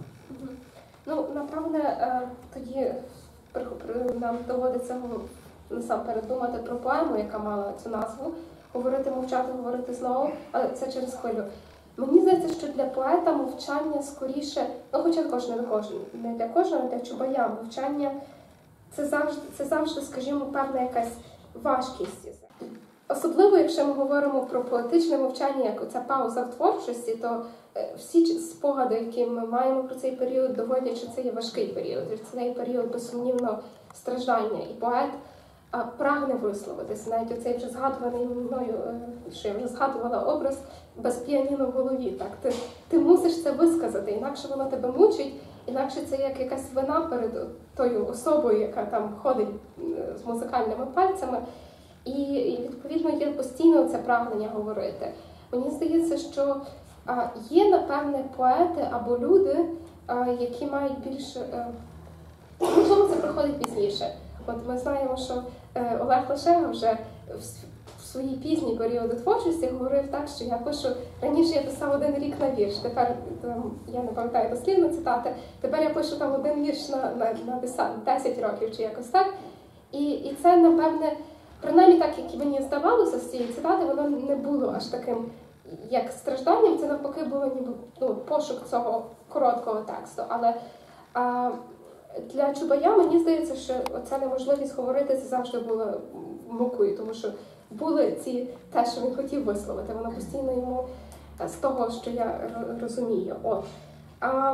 Ну, напевне, тоді нам доводиться насамперед думати про поему, яка мала цю назву. Говорити, мовчати, говорити знову, але це через хвилю. Мені здається, що для поета мовчання скоріше, ну хоча також не для кожного, не для кожного, для Чубая мовчання це завжди, це завжди, скажімо, певна якась важкість. Особливо, якщо ми говоримо про поетичне мовчання, як оця пауза в творчості, то всі спогади, які ми маємо про цей період, доводять, що це є важкий період. Це період, безсумнівно, страждання. І поет а, прагне висловитися. Навіть оцей вже згадуваний мною, що я вже згадувала образ без піаніно в голові. Так? Ти, ти мусиш це висказати, інакше воно тебе мучить, інакше це як якась вина перед тою особою, яка там ходить з музикальними пальцями. І, і відповідно, є постійно це прагнення говорити. Мені здається, що а, є, напевне, поети або люди, а, які мають більше... Можливо, це приходить пізніше. От ми знаємо, що е, Олег Лешега вже в, в свої пізні періоди творчості говорив так, що я пишу, раніше я писав один рік на вірш, тепер, там, я не пам'ятаю дослівно цитати, тепер я пишу там один вірш на, на, на десять років чи якось так. І, і це, напевне, принаймні так, як мені здавалося з цієї цитати, воно не було аж таким, як стражданням, це навпаки було ніби ну, пошук цього короткого тексту. Але а, для Чубая, мені здається, що ця неможливість говорити, це завжди було мукою, тому що були ці, те, що він хотів висловити, воно постійно йому з того, що я розумію. От. А,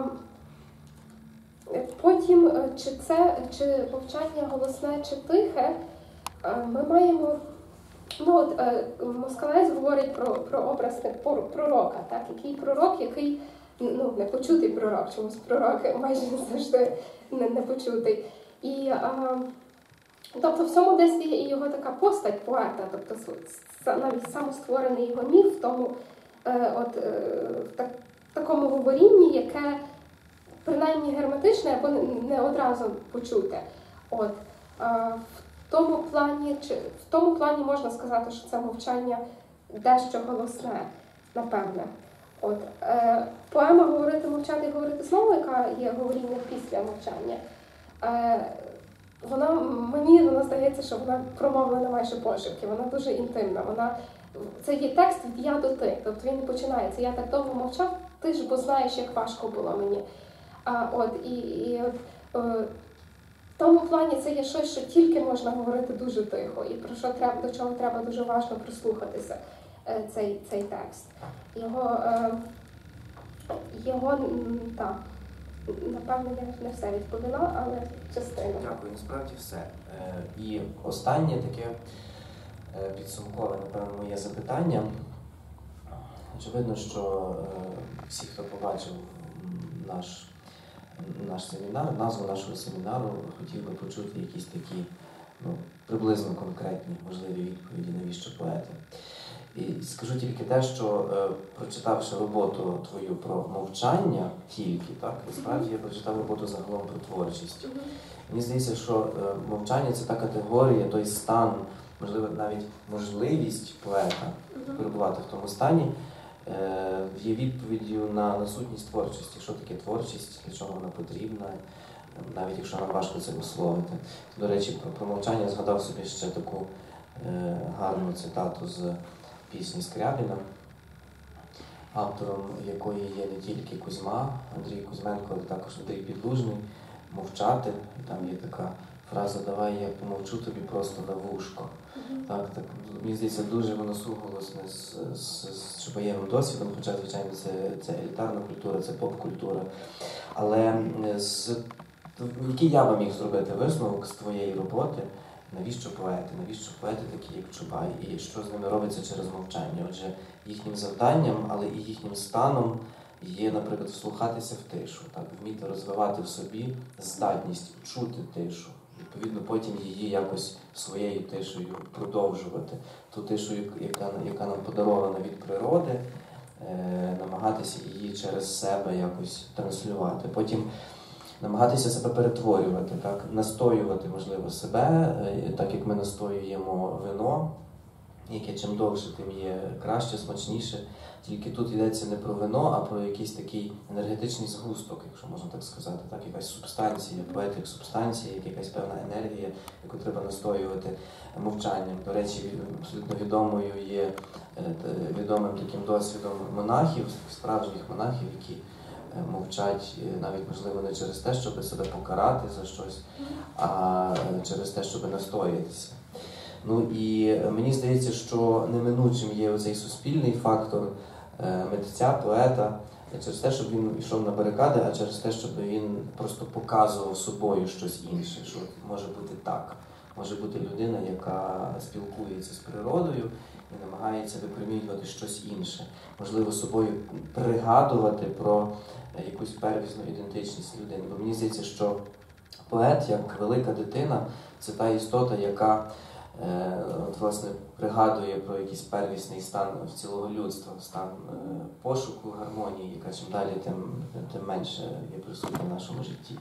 потім, чи це, чи мовчання голосне, чи тихе, ми маємо, ну от Москалець говорить про, про образ пророка, так, який пророк, який, ну, не почутий пророк, чомусь пророк майже завжди не, не почутий. І, а, тобто в цьому десь є і його така постать поета, тобто навіть самостворений його міф в тому, е, от, е, в так, такому говорінні, яке принаймні герметичне або не одразу почуте. От, е, в тому плані, чи в тому плані можна сказати, що це мовчання дещо голосне, напевне. От, е, поема «Говорити, мовчати і говорити знову», яка є говоріння після мовчання, е, вона, мені вона здається, що вона промовлена майже пошепки, вона дуже інтимна. Вона, це є текст від «я» до «ти», тобто він не починається. Я так довго мовчав, ти ж бо знаєш, як важко було мені. А, от, і, і от, е, в тому плані це є щось, що тільки можна говорити дуже тихо, і про що треба, до чого треба дуже уважно прислухатися, е, цей, цей текст. Його, е, його, та, напевно, я не все відповіла, але частину. Дякую, насправді все. Е, І останнє таке е, підсумкове, напевно, моє запитання. Очевидно, що е, всі, хто побачив наш, наш семінар, назву нашого семінару, хотів би почути якісь такі, ну, приблизно конкретні, можливі відповіді, навіщо поети. І скажу тільки те, що е, прочитавши роботу твою про мовчання тільки, так, і справді я прочитав роботу загалом про творчість. Мені здається, що е, мовчання – це та категорія, той стан, можливо, навіть можливість поета перебувати в тому стані, е, є відповіддю на, на сутність творчості. Що таке творчість, для чого вона потрібна, навіть якщо нам важко це висловити. До речі, про, про мовчання згадав собі ще таку е, гарну цитату з пісні Скрябіна, автором якої є не тільки Кузьма, Андрій Кузьменко, але також Андрій Підлужний, «Мовчати». І там є така фраза «Давай я помовчу тобі просто на вушко». Mm-hmm. Так, так, мені здається, дуже воно суголосне з, з, з шибаєвим досвідом, хоча, звичайно, це, це елітарна культура, це поп-культура. Але з, який я би міг зробити висновок з твоєї роботи, навіщо поети? Навіщо поети такі, як Чубай? І що з ними робиться через мовчання? Отже, їхнім завданням, але і їхнім станом є, наприклад, вслухатися в тишу, так, вміти розвивати в собі здатність чути тишу. Відповідно, потім її якось своєю тишею продовжувати. Ту тишу, яка, яка нам подарована від природи, е, намагатися її через себе якось транслювати. Потім намагатися себе перетворювати, так, настоювати, можливо, себе, так як ми настоюємо вино, яке чим довше, тим є краще, смачніше. Тільки тут йдеться не про вино, а про якийсь такий енергетичний згусток, якщо можна так сказати, так, якась субстанція, поет як субстанція, як якась певна енергія, яку треба настоювати мовчанням. До речі, абсолютно відомою є відомим таким досвідом монахів, справжніх монахів, які мовчать навіть, можливо, не через те, щоб себе покарати за щось, а через те, щоб настоятися. Ну і мені здається, що неминучим є оцей суспільний фактор митця, поета, не через те, щоб він йшов на барикади, а через те, щоб він просто показував собою щось інше, що може бути так. Може бути людина, яка спілкується з природою і намагається випромінювати щось інше. Можливо, собою пригадувати про якусь первісну ідентичність людини. Бо мені здається, що поет, як велика дитина, це та істота, яка е, от, власне, пригадує про якийсь первісний стан цілого людства, стан е, пошуку гармонії, яка чим далі, тим, тим менше є присутня в нашому житті.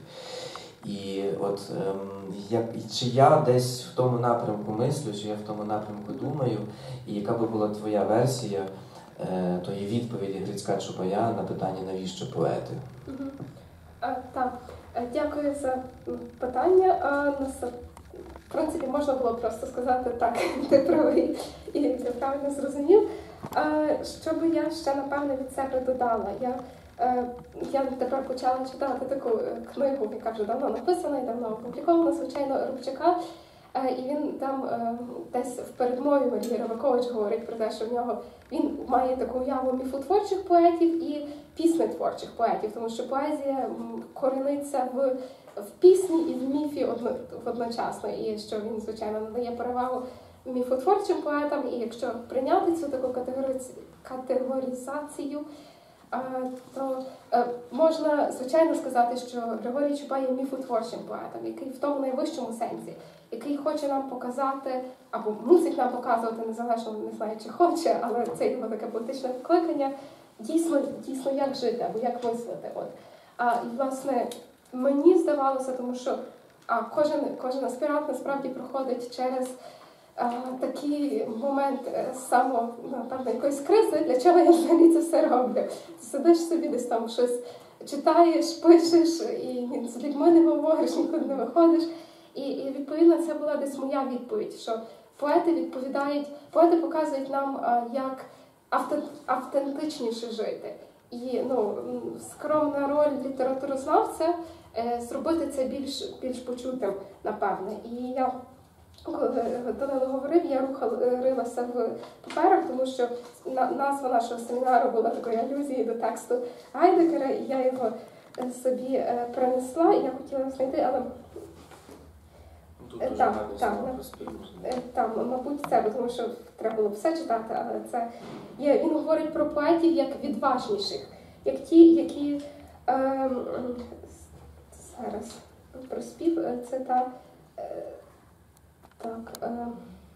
І от ем, як, чи я десь в тому напрямку мислю, чи я в тому напрямку думаю, і яка би була твоя версія е, тої відповіді Грицька Чубая на питання «Навіщо поети?» Угу. А, так, дякую за питання. А, нас, в принципі, можна було просто сказати так, ти правий, і ти правильно зрозумів. А, що би я ще, напевно, від себе додала? Я Я тепер почала читати таку книгу, яка вже давно написана і давно опублікована, звичайно, Рубчака. І він там десь в передмові Валерій Рабакович говорить про те, що в нього він має таку уяву міфотворчих поетів і піснетворчих поетів, тому що поезія корениться в, в пісні і в міфі одночасно. І що він, звичайно, надає перевагу міфотворчим поетам, і якщо прийняти цю таку категоризацію, то е, можна, звичайно, сказати, що Григорій Чубай є міфотворчим поетом, який в тому найвищому сенсі, який хоче нам показати, або мусить нам показувати, незалежно, не знаю, чи хоче, але це його таке політичне покликання, дійсно, дійсно як жити, або як мислити. От. А, і, власне, мені здавалося, тому що а, кожен, кожен аспірант насправді проходить через А, такий момент само, напевно, якоїсь кризи, для чого я взагалі це все роблю. Ти сидиш собі десь там щось читаєш, пишеш, і з людьми не говориш, нікуди не виходиш. І, і відповідно, це була десь моя відповідь, що поети відповідають, поети показують нам, а, як автентичніше жити. І ну, скромна роль літературознавця е, зробити це більш, більш почутим, напевне. І я коли Данило говорив, я рухалася в паперах, тому що назва нашого семінару була такою алюзією до тексту Гайдегера, і я його собі е, принесла, і я хотіла знайти, але Тут Е, дуже так, гарні так, слова ну, про спів. Е, Там, мабуть, це, бо тому що треба було все читати, але це є. Він говорить про поетів як відважніших, як ті, які е, зараз про спів, це та е, так. Е,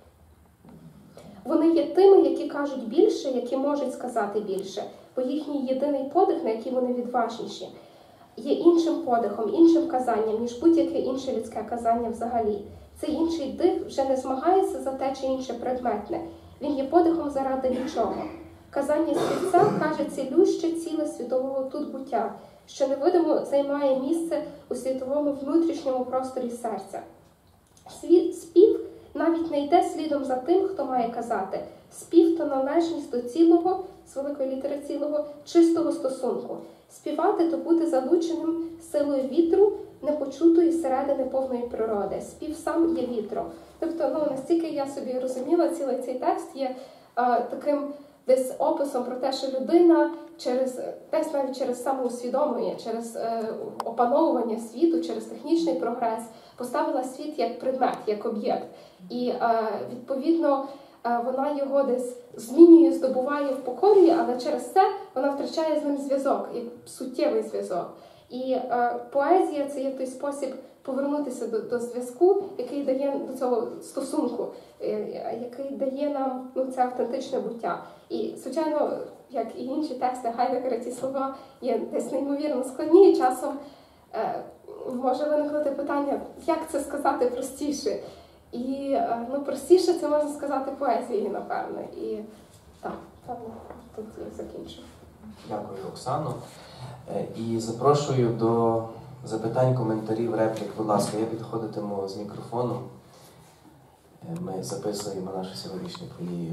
вони є тими, які кажуть більше, які можуть сказати більше, бо їхній єдиний подих, на який вони відважніші, є іншим подихом, іншим казанням, ніж будь-яке інше людське казання взагалі. Цей інший дих вже не змагається за те чи інше предметне. Він є подихом заради нічого. Казання співця каже цілюще ціле світового тут буття, що невидимо займає місце у світовому внутрішньому просторі серця. Світ, спів навіть не йде слідом за тим, хто має казати. Спів – то належність до цілого, з великої літери цілого, чистого стосунку. Співати – то бути залученим силою вітру, непочутої середини повної природи. Спів сам є вітром. Тобто, ну, настільки я собі розуміла, цілий цей текст є а, таким десь описом про те, що людина через, десь навіть через самоусвідомлення, через е, опановування світу, через технічний прогрес поставила світ як предмет, як об'єкт. І, е, відповідно, е, вона його десь змінює, здобуває, впокорює, але через це вона втрачає з ним зв'язок, як суттєвий зв'язок. І е, поезія – це є той спосіб повернутися до, до зв'язку, який дає до цього стосунку, е, який дає нам, ну, це автентичне буття. І, звичайно, як і інші тексти Гайдегера, ці слова є десь неймовірно складні, і часом е, може виникнути питання, як це сказати простіше. І е, ну, простіше це можна сказати поезією, напевно. І так, певно, тут я закінчу. Дякую, Оксано. Е, І запрошую до запитань, коментарів, реплік. Будь ласка, я підходитиму з мікрофоном. Е, Ми записуємо нашу сьогоднішню подію.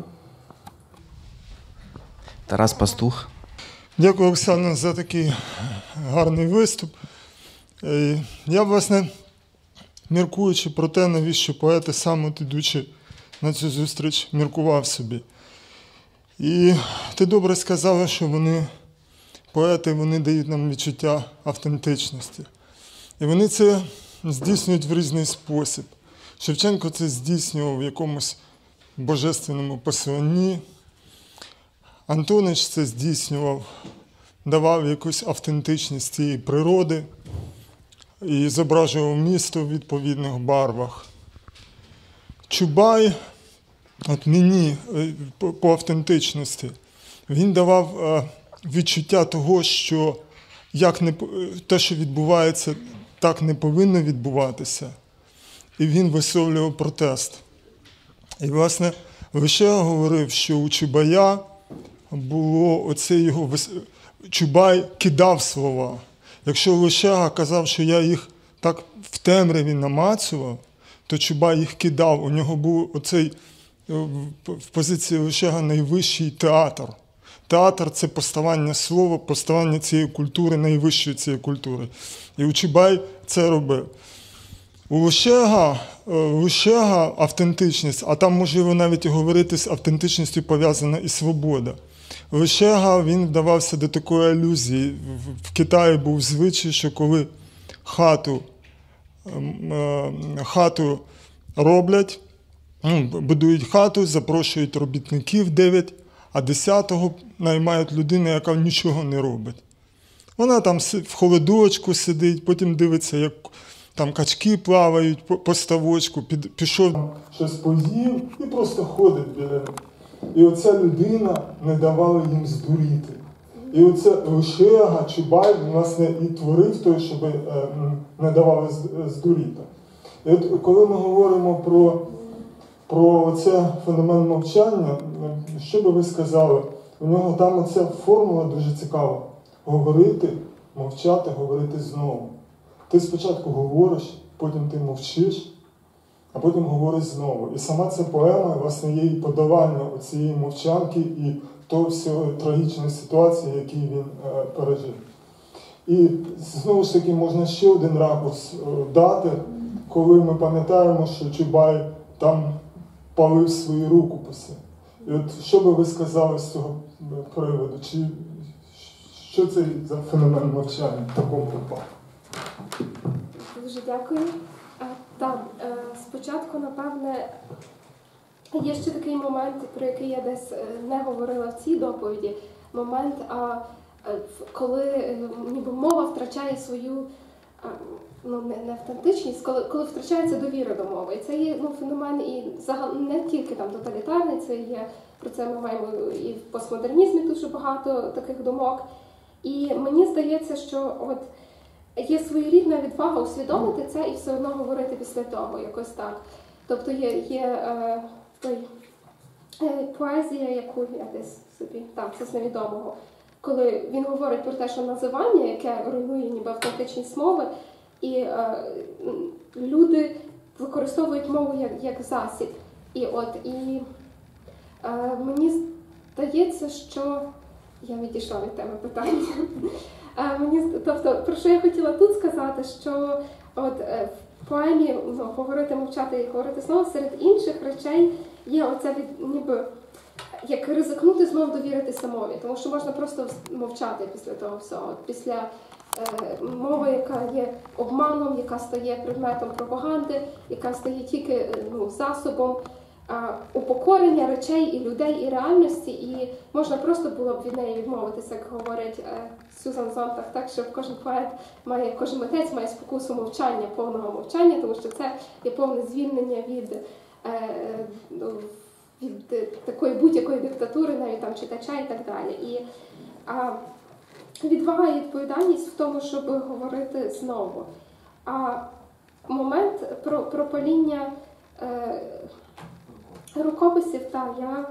Тарас Пастух. Дякую, Оксана, за такий гарний виступ. Е, Я, власне, міркуючи про те, навіщо поети, сам от ідучи на цю зустріч, міркував собі. І ти добре сказала, що вони, поети, вони дають нам відчуття автентичності. І вони це здійснюють в різний спосіб. Шевченко це здійснював в якомусь божественному посланні. Антонич це здійснював, давав якусь автентичність цієї природи і зображував місто в відповідних барвах. Чубай, от мені по, по автентичності, він давав е, відчуття того, що як не, те, що відбувається, так не повинно відбуватися. І він висловлював протест. І, власне, Вишега говорив, що у Чубая було оце його... Чубай кидав слова. Якщо Вишега казав, що я їх так в темряві намацував, то Чубай їх кидав. У нього був оцей, в позиції Вишега, найвищий театр. Театр – це поставання слова, поставання цієї культури, найвищої цієї культури. І у Чубай це робив. У Вишега, Вишега автентичність, а там, можливо, навіть і говорити з автентичністю пов'язана і свобода. Вишега, він вдавався до такої алюзії. В Китаї був звичай, що коли хату, хату роблять, будують хату, запрошують робітників дев'ять, а десятого наймають людину, яка нічого не робить. Вона там в холодочку сидить, потім дивиться, як там качки плавають по, по ставочку, під, пішов, щось поїв і просто ходить біля них. І оця людина не давала їм здуріти. І оце Вишега, Чубай, власне, і творив той, щоб е, не давали здуріти. І от коли ми говоримо про, про оце феномен мовчання, що би ви сказали? У нього там оця формула дуже цікава. Говорити, мовчати, говорити знову. Ти спочатку говориш, потім ти мовчиш, а потім говориш знову. І сама ця поема, власне, є і подавання цієї мовчанки і того всього трагічної ситуації, які він е, пережив. І знову ж таки можна ще один ракурс е, дати, коли ми пам'ятаємо, що Чубай там палив свої рукописи. І от що би ви сказали з цього приводу? Чи Що це за феномен мовчання в такому випадку? Дуже дякую. А, так, е, спочатку, напевне, є ще такий момент, про який я десь е, не говорила в цій доповіді. Момент, а, е, в- коли е, ніби мова втрачає свою а, ну, не, не автентичність, коли, коли втрачається довіра до мови. І це є ну, феномен і загал, не тільки там тоталітарний, це є, про це ми маємо і в постмодернізмі дуже багато таких думок. І мені здається, що от є своєрідна відвага усвідомити це і все одно говорити після того, якось так. Тобто є, є е, той, е, поезія, яку я десь собі, так, це з невідомого, коли він говорить про те, що називання, яке руйнує ніби автентичність мови, і е, люди використовують мову як, як засіб. І от, і е, мені здається, що я відійшла від теми питання. Е, мені, тобто, про що я хотіла тут сказати, що от е, в поемі ну, говорити, мовчати і говорити знову серед інших речей є оце від ніби як ризикнути знову довіритися мові, тому що можна просто мовчати після того всього. От після е, мови, яка є обманом, яка стає предметом пропаганди, яка стає тільки е, ну, засобом а, упокорення речей і людей, і реальності, і можна просто було б від неї відмовитися, як говорить е, Сюзан Зонтаг, так, що кожен поет має, кожен митець має спокусу мовчання, повного мовчання, тому що це є повне звільнення від, е, ну, від такої будь-якої диктатури, навіть там читача і так далі. І а, відвага і відповідальність в тому, щоб говорити знову. А момент про, про паління е, рукописів, так, я,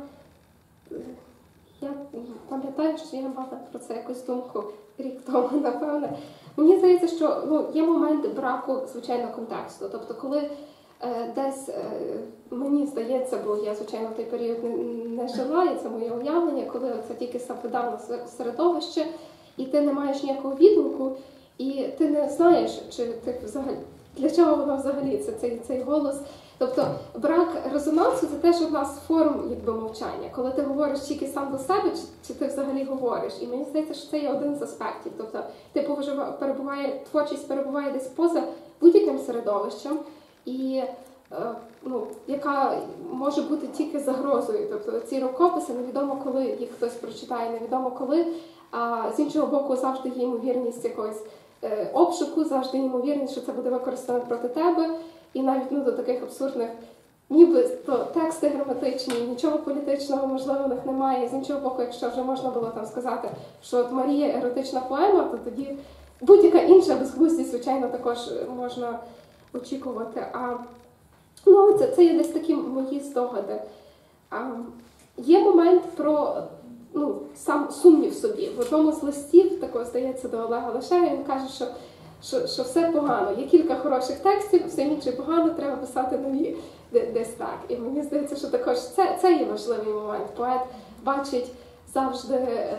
я пам'ятаю, що я мала про це якусь думку рік тому, напевне. Мені здається, що ну, є момент браку, звичайно, контексту. Тобто, коли е, десь, е, мені здається, бо я, звичайно, в той період не, не жила, і це моє уявлення, коли це тільки самовидавне середовище, і ти не маєш ніякого відгуку, і ти не знаєш, чи ти взагалі, для чого воно взагалі, це цей, цей голос. Тобто брак резонансу – це теж одна з форм якби, мовчання. Коли ти говориш тільки сам до себе, чи, чи ти взагалі говориш. І мені здається, що це є один з аспектів. Тобто ти перебуває, творчість перебуває десь поза будь-яким середовищем, і е, ну, яка може бути тільки загрозою. Тобто ці рукописи, невідомо коли їх хтось прочитає, невідомо коли, а з іншого боку завжди є ймовірність якогось е, обшуку, завжди є ймовірність, що це буде використано проти тебе. І навіть ну, до таких абсурдних, ніби то тексти граматичні, нічого політичного, можливо, в них немає. З іншого боку, якщо вже можна було там сказати, що от Марія еротична поема, то тоді будь-яка інша безглуздість, звичайно, також можна очікувати. А ну, це, це є десь такі мої здогади. А, є момент про ну, сам сумнів в собі. В одному з листів, такого, здається, до Олега Лешея, він каже, що Що, що все погано. Є кілька хороших текстів, все інше погано, треба писати нові десь так. І мені здається, що також це, це є важливий момент. Поет бачить завжди, е,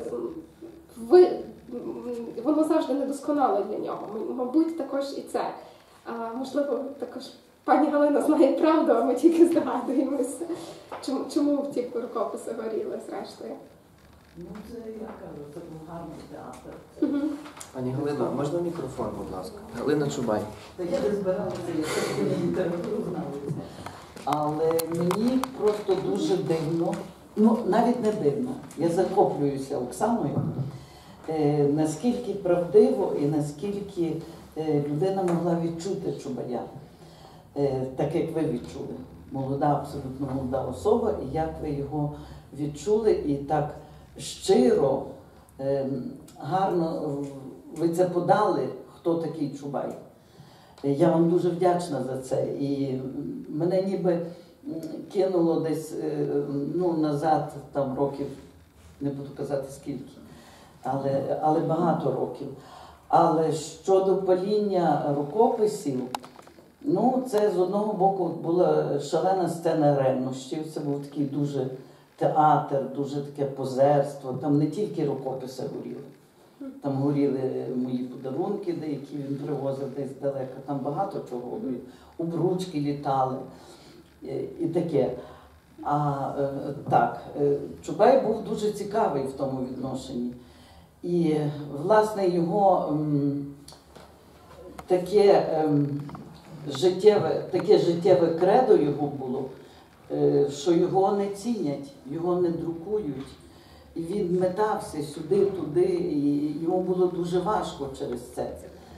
ви, воно завжди недосконало для нього. Мабуть, також і це. А, можливо, також пані Галина знає правду, а ми тільки здогадуємося, чому, чому ті рукописи горіли, зрештою. Ну, це я кажу, це був гарний театр. Угу. Пані Галино, можна мікрофон, будь ласка? Галина Чубай. Та я не збиралася, я все літературу знала. Але мені просто дуже дивно, ну навіть не дивно, я захоплююся Оксаною, е, наскільки правдиво і наскільки е, людина могла відчути Чубая, е, так як ви відчули. Молода, абсолютно молода особа, і як ви його відчули, і так щиро, е, гарно ви це подали, хто такий Чубай. Я вам дуже вдячна за це. І мене ніби кинуло десь ну, назад, там років, не буду казати скільки, але, але багато років. Але щодо паління рукописів, ну, це з одного боку була шалена сцена ревнощів, це був такий дуже театр, дуже таке позерство, там не тільки рукописи горіли. Там горіли мої подарунки, деякі він привозив десь далеко, там багато чого горіло. Обручки літали і таке. А так, Чубай був дуже цікавий в тому відношенні. І, власне, його м, таке, ем, життєве, таке життєве кредо його було, е, що його не цінять, його не друкують. І він метався сюди-туди, і йому було дуже важко через це.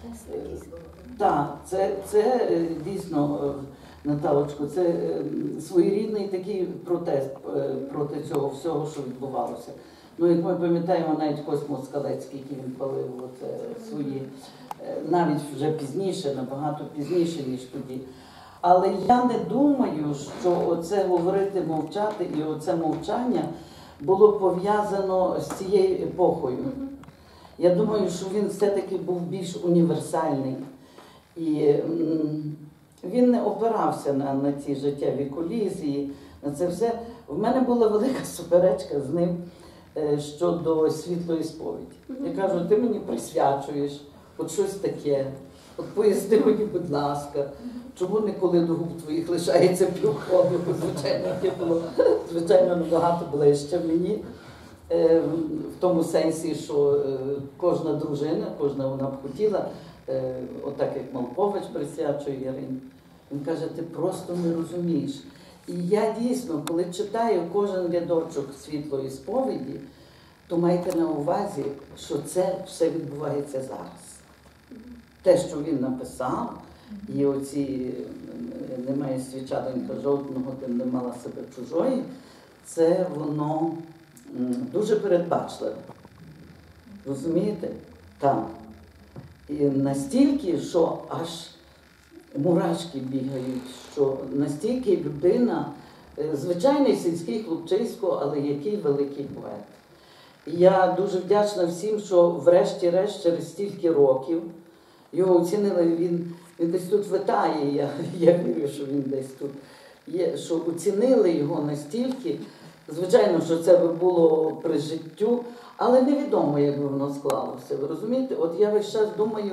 Так, це, це е, дійсно, е, Наталочко, це е, своєрідний такий протест е, проти цього всього, що відбувалося. Ну, як ми пам'ятаємо, навіть Космос Скалецький, який він палив оце, свої, е, навіть вже пізніше, набагато пізніше, ніж тоді. Але я не думаю, що оце говорити, мовчати і оце мовчання було пов'язано з цією епохою. Я думаю, що він все-таки був більш універсальний. І м, він не опирався на, на ці життєві колізії, на це все. В мене була велика суперечка з ним е, щодо світлої сповіді. Я кажу, ти мені присвячуєш от щось таке, от поясни мені, будь ласка, чому не коли до губ твоїх лишається півходу, звичайно, яке було, звичайно, набагато ближче мені. Е, в тому сенсі, що е, кожна дружина, кожна вона б хотіла, е, отак як Малкович присвячує Ярині, він каже, ти просто не розумієш. І я дійсно, коли читаю кожен рядочок світлої сповіді, то майте на увазі, що це все відбувається зараз. Те, що він написав, і оці немає свічадонька жодного, тим не мала себе чужої, це воно дуже передбачливо. Розумієте? Там. І настільки, що аж мурашки бігають, що настільки людина, звичайний сільський хлопчисько, але який великий поет. І я дуже вдячна всім, що врешті-решт через стільки років його оцінили, він, він десь тут витає, я, я вірю, що він десь тут є, що оцінили його настільки. Звичайно, що це би було при життю, але невідомо, як би воно склалося. Ви розумієте? От я весь час думаю,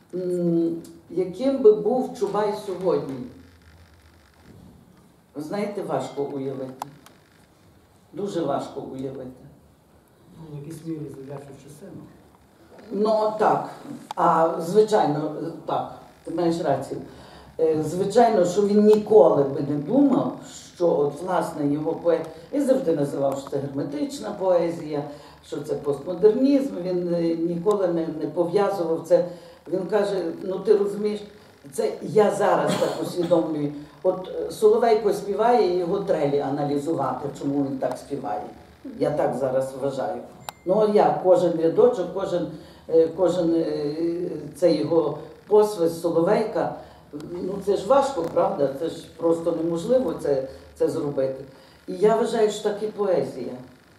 яким би був Чубай сьогодні. Ви знаєте, важко уявити. Дуже важко уявити. Ну, в якійсь мірі завдячуючи часину. Ну, так. А, звичайно, так, ти маєш рацію. Звичайно, що він ніколи би не думав, що от, власне, його поезія, він завжди називав, що це герметична поезія, що це постмодернізм, він ніколи не, не пов'язував це. Він каже, ну ти розумієш, це я зараз так усвідомлюю. От Соловейко співає, і його трелі аналізувати, чому він так співає. Я так зараз вважаю. Ну, я кожен рядочок, кожен, кожен це його посвист Соловейка, ну це ж важко, правда? Це ж просто неможливо це, це зробити. І я вважаю, що так і поезія.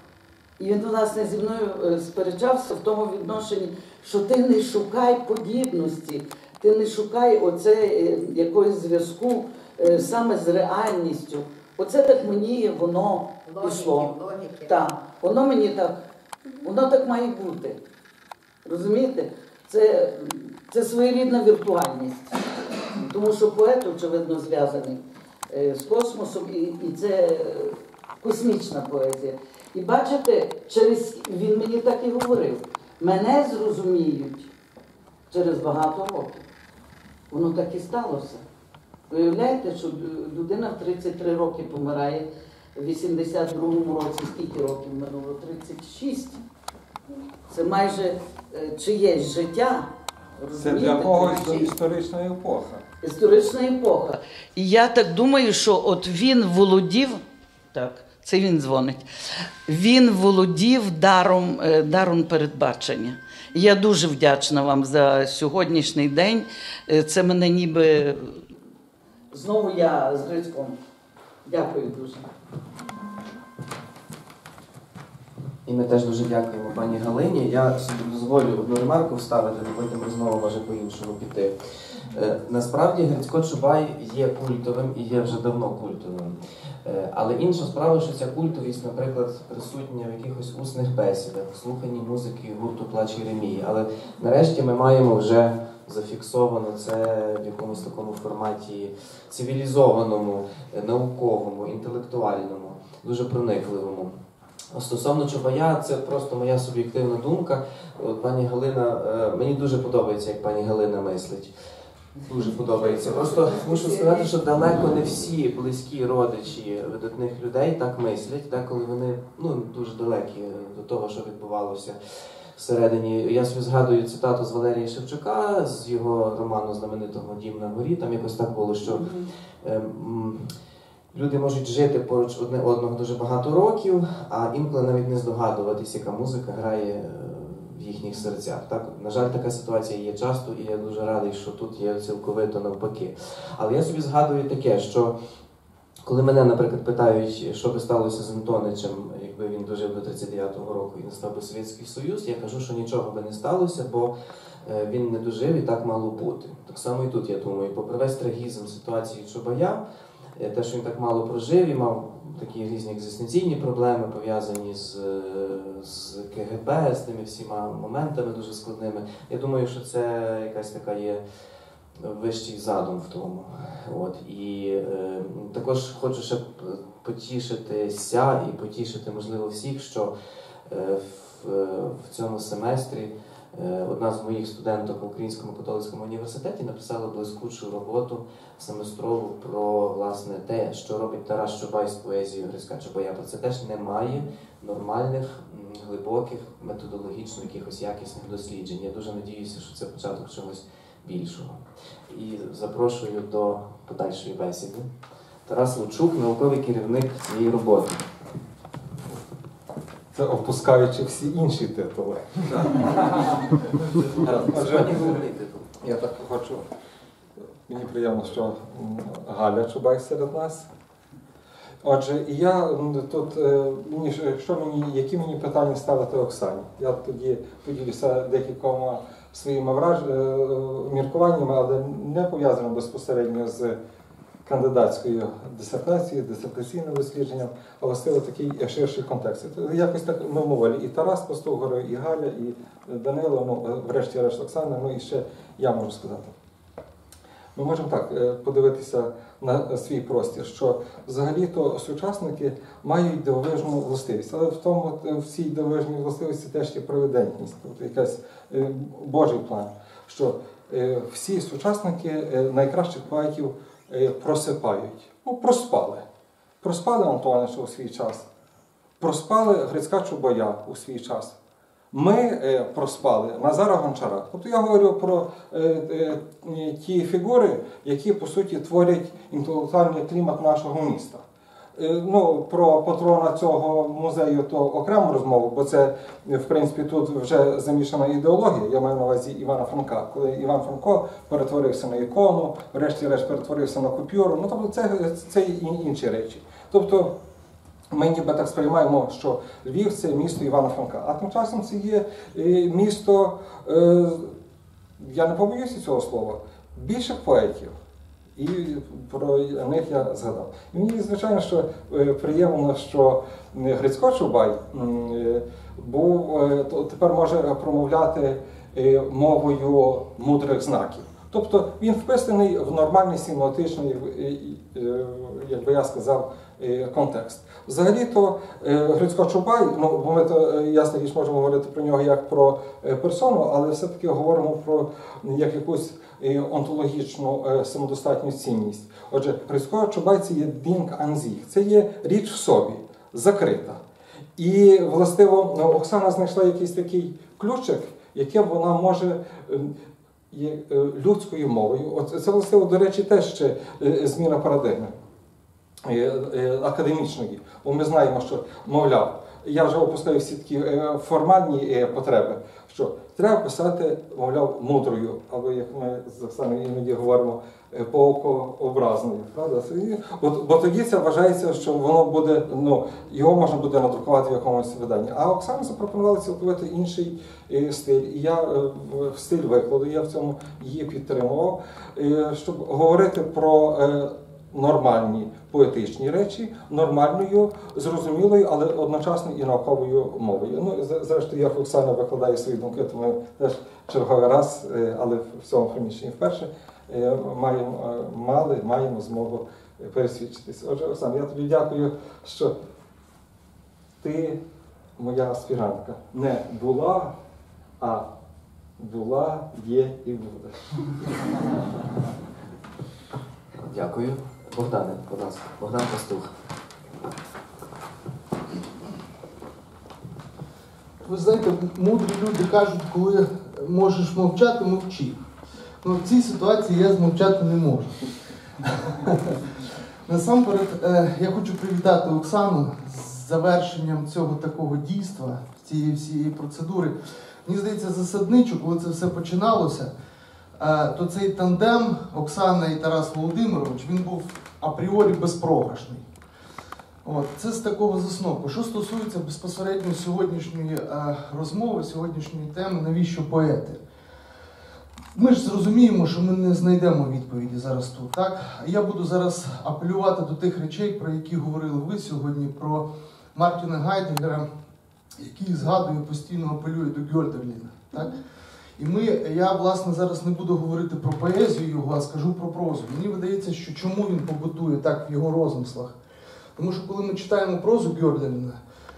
І він, власне, зі мною сперечався в тому відношенні, що ти не шукай подібності, ти не шукай оце якогось зв'язку саме з реальністю. Оце так мені воно пішло. Так, воно мені так, воно так має бути. Розумієте? Це, це своєрідна віртуальність. Тому що поет, очевидно, зв'язаний з космосом, і, і це космічна поезія. І бачите, через, він мені так і говорив, мене зрозуміють через багато років. Воно так і сталося. Виявляєте, що людина в тридцять три роки помирає, в вісімдесят другому році скільки років минуло? тридцять шість. Це майже чиєсь життя. Це для когось історична епоха. Історична епоха. І я так думаю, що от він володів, так, це він дзвонить, він володів даром, даром передбачення. І я дуже вдячна вам за сьогоднішній день. Це мене ніби... Знову я з Грицьком. Дякую дуже. І ми теж дуже дякуємо пані Галині. Я собі дозволю одну ремарку вставити, бо потім розмова може по-іншому піти. Е, насправді Грицько Чубай є культовим і є вже давно культовим. Е, але інша справа, що ця культовість, наприклад, присутня в якихось усних бесідах, слуханні музики гурту «Плач Єремії». Але нарешті ми маємо вже зафіксовано це в якомусь такому форматі цивілізованому, науковому, інтелектуальному, дуже проникливому. Стосовно Чубая, це просто моя суб'єктивна думка. От пані Галина, е, мені дуже подобається, як пані Галина мислить. Дуже подобається. Просто мушу сказати, що далеко не всі близькі родичі видатних людей так мислять, деколи вони ну, дуже далекі до того, що відбувалося всередині. Я собі згадую цитату з Валерія Шевчука, з його роману знаменитого «Дім на горі». Там якось так було, що е, м, люди можуть жити поруч одне одного дуже багато років, а інколи навіть не здогадуватись, яка музика грає в їхніх серцях. Так? На жаль, така ситуація є часто, і я дуже радий, що тут є цілковито навпаки. Але я собі згадую таке, що коли мене, наприклад, питають, що би сталося з Антоничем, якби він дожив до тридцять дев'ятого року і не став би Совєтський Союз, я кажу, що нічого би не сталося, бо він не дожив і так мало бути. Так само і тут, я думаю, попри весь трагізм ситуації Чубая, те, що він так мало прожив і мав такі різні екзистенційні проблеми, пов'язані з, з КГБ, з тими всіма моментами дуже складними. Я думаю, що це якась така є вищий задум в тому. От. І е, також хочу ще потішитися і потішити, можливо, всіх, що е, в, в цьому семестрі е, одна з моїх студенток в Українському католицькому університеті написала блискучу роботу семестрову про, власне, те, що робить Тарас Чубай з поезією Грицька Чубая. Про це теж немає нормальних, глибоких, методологічно якихось якісних досліджень. Я дуже надіюся, що це початок чогось більшого. І запрошую до подальшої бесіди. Тарас Лучук, науковий керівник цієї роботи. Це опускаючи всі інші титули. Сьогодні головний титул. Я так хочу. Мені приємно, що Галя Чубай серед нас. Отже, і я тут, мені, що мені, які мені питання ставити Оксані? Я тоді поділюся декількома своїми враж... міркуваннями, але не пов'язано безпосередньо з кандидатською дисертацією, дисертаційним дослідженням, а власне такий ширший контекст. Якось так мимоволі. І Тарас Пастух, і Галя, і Данило, ну, врешті-решт Оксана, ну і ще я можу сказати. Ми можемо так подивитися на свій простір, що взагалі-то сучасники мають дивовижну властивість, але в тому, в цій дивовижній властивості теж є провидентність, тобто якийсь Божий план, що всі сучасники найкращих поетів просипають. Ну, проспали. Проспали Антонича у свій час, проспали Грицька Чубая у свій час. Ми е, проспали Назара Гончара. Тобто я говорю про е, е, ті фігури, які, по суті, творять інтелектуальний клімат нашого міста. Е, ну, про патрона цього музею то окрему розмову, бо це, в принципі, тут вже замішана ідеологія, я маю на увазі Івана Франка. Коли Іван Франко перетворився на ікону, врешті-решт перетворився на купюру, ну, тобто це, це і інші речі. Тобто, ми ніби так сприймаємо, що Львів – це місто Івана Франка. А тим часом це є місто, я не побоюся цього слова, більших поетів. І про них я згадав. І мені, звичайно, що приємно, що Грицько Чубай був, тепер може промовляти мовою мудрих знаків. Тобто він вписаний в нормальний семіотичний, як би я сказав, контекст. Взагалі-то Грицько Чубай, ну, бо ми то, ясна річ, можемо говорити про нього як про персону, але все-таки говоримо про як якусь онтологічну самодостатню цінність. Отже, Грицько Чубай – це є Ding an sich, це є річ в собі, закрита. І, властиво, Оксана знайшла якийсь такий ключик, яким вона може є людською мовою. От це, властиво, до речі, теж ще зміна парадигми академічної. Бо ми знаємо, що, мовляв, я вже опускаю всі такі формальні потреби, що треба писати, мовляв, мудрою, або, як ми з Оксаною іноді говоримо, паукообразною. Правда? Бо, бо тоді це вважається, що воно буде, ну, його можна буде надрукувати в якомусь виданні. А Оксана запропонувала цілковито інший стиль. І я в стиль викладу, я в цьому її підтримував, щоб говорити про нормальні поетичні речі, нормальною, зрозумілою, але одночасно і науковою мовою. Ну, зрештою, як Оксана викладає свої думки, то ми теж черговий раз, але в цьому приміщенні вперше, маємо, мали, маємо змогу пересвідчитися. Отже, Оксана, я тобі дякую, що ти моя аспірантка. Не була, а була, є і буде. Дякую. Богдане, будь ласка. Богдан Пастух. Ви знаєте, мудрі люди кажуть, коли можеш мовчати, мовчи. Ну, в цій ситуації я змовчати не можу. Насамперед, я хочу привітати Оксану з завершенням цього такого дійства, цієї всієї процедури. Мені здається, засадничо, коли це все починалося, то цей тандем Оксана і Тарас Володимирович, він був апріорі безпрограшний. От, це з такого засновку. Що стосується безпосередньо сьогоднішньої е, розмови, сьогоднішньої теми, навіщо поети? Ми ж зрозуміємо, що ми не знайдемо відповіді зараз тут. Так? Я буду зараз апелювати до тих речей, про які говорили ви сьогодні, про Мартіна Гайдегера, який згадує, постійно апелює до Гьольдерліна. Так? І ми, я, власне, зараз не буду говорити про поезію його, а скажу про прозу. Мені видається, що чому він побутує так в його розмислах. Тому що коли ми читаємо прозу Гьольдерліна,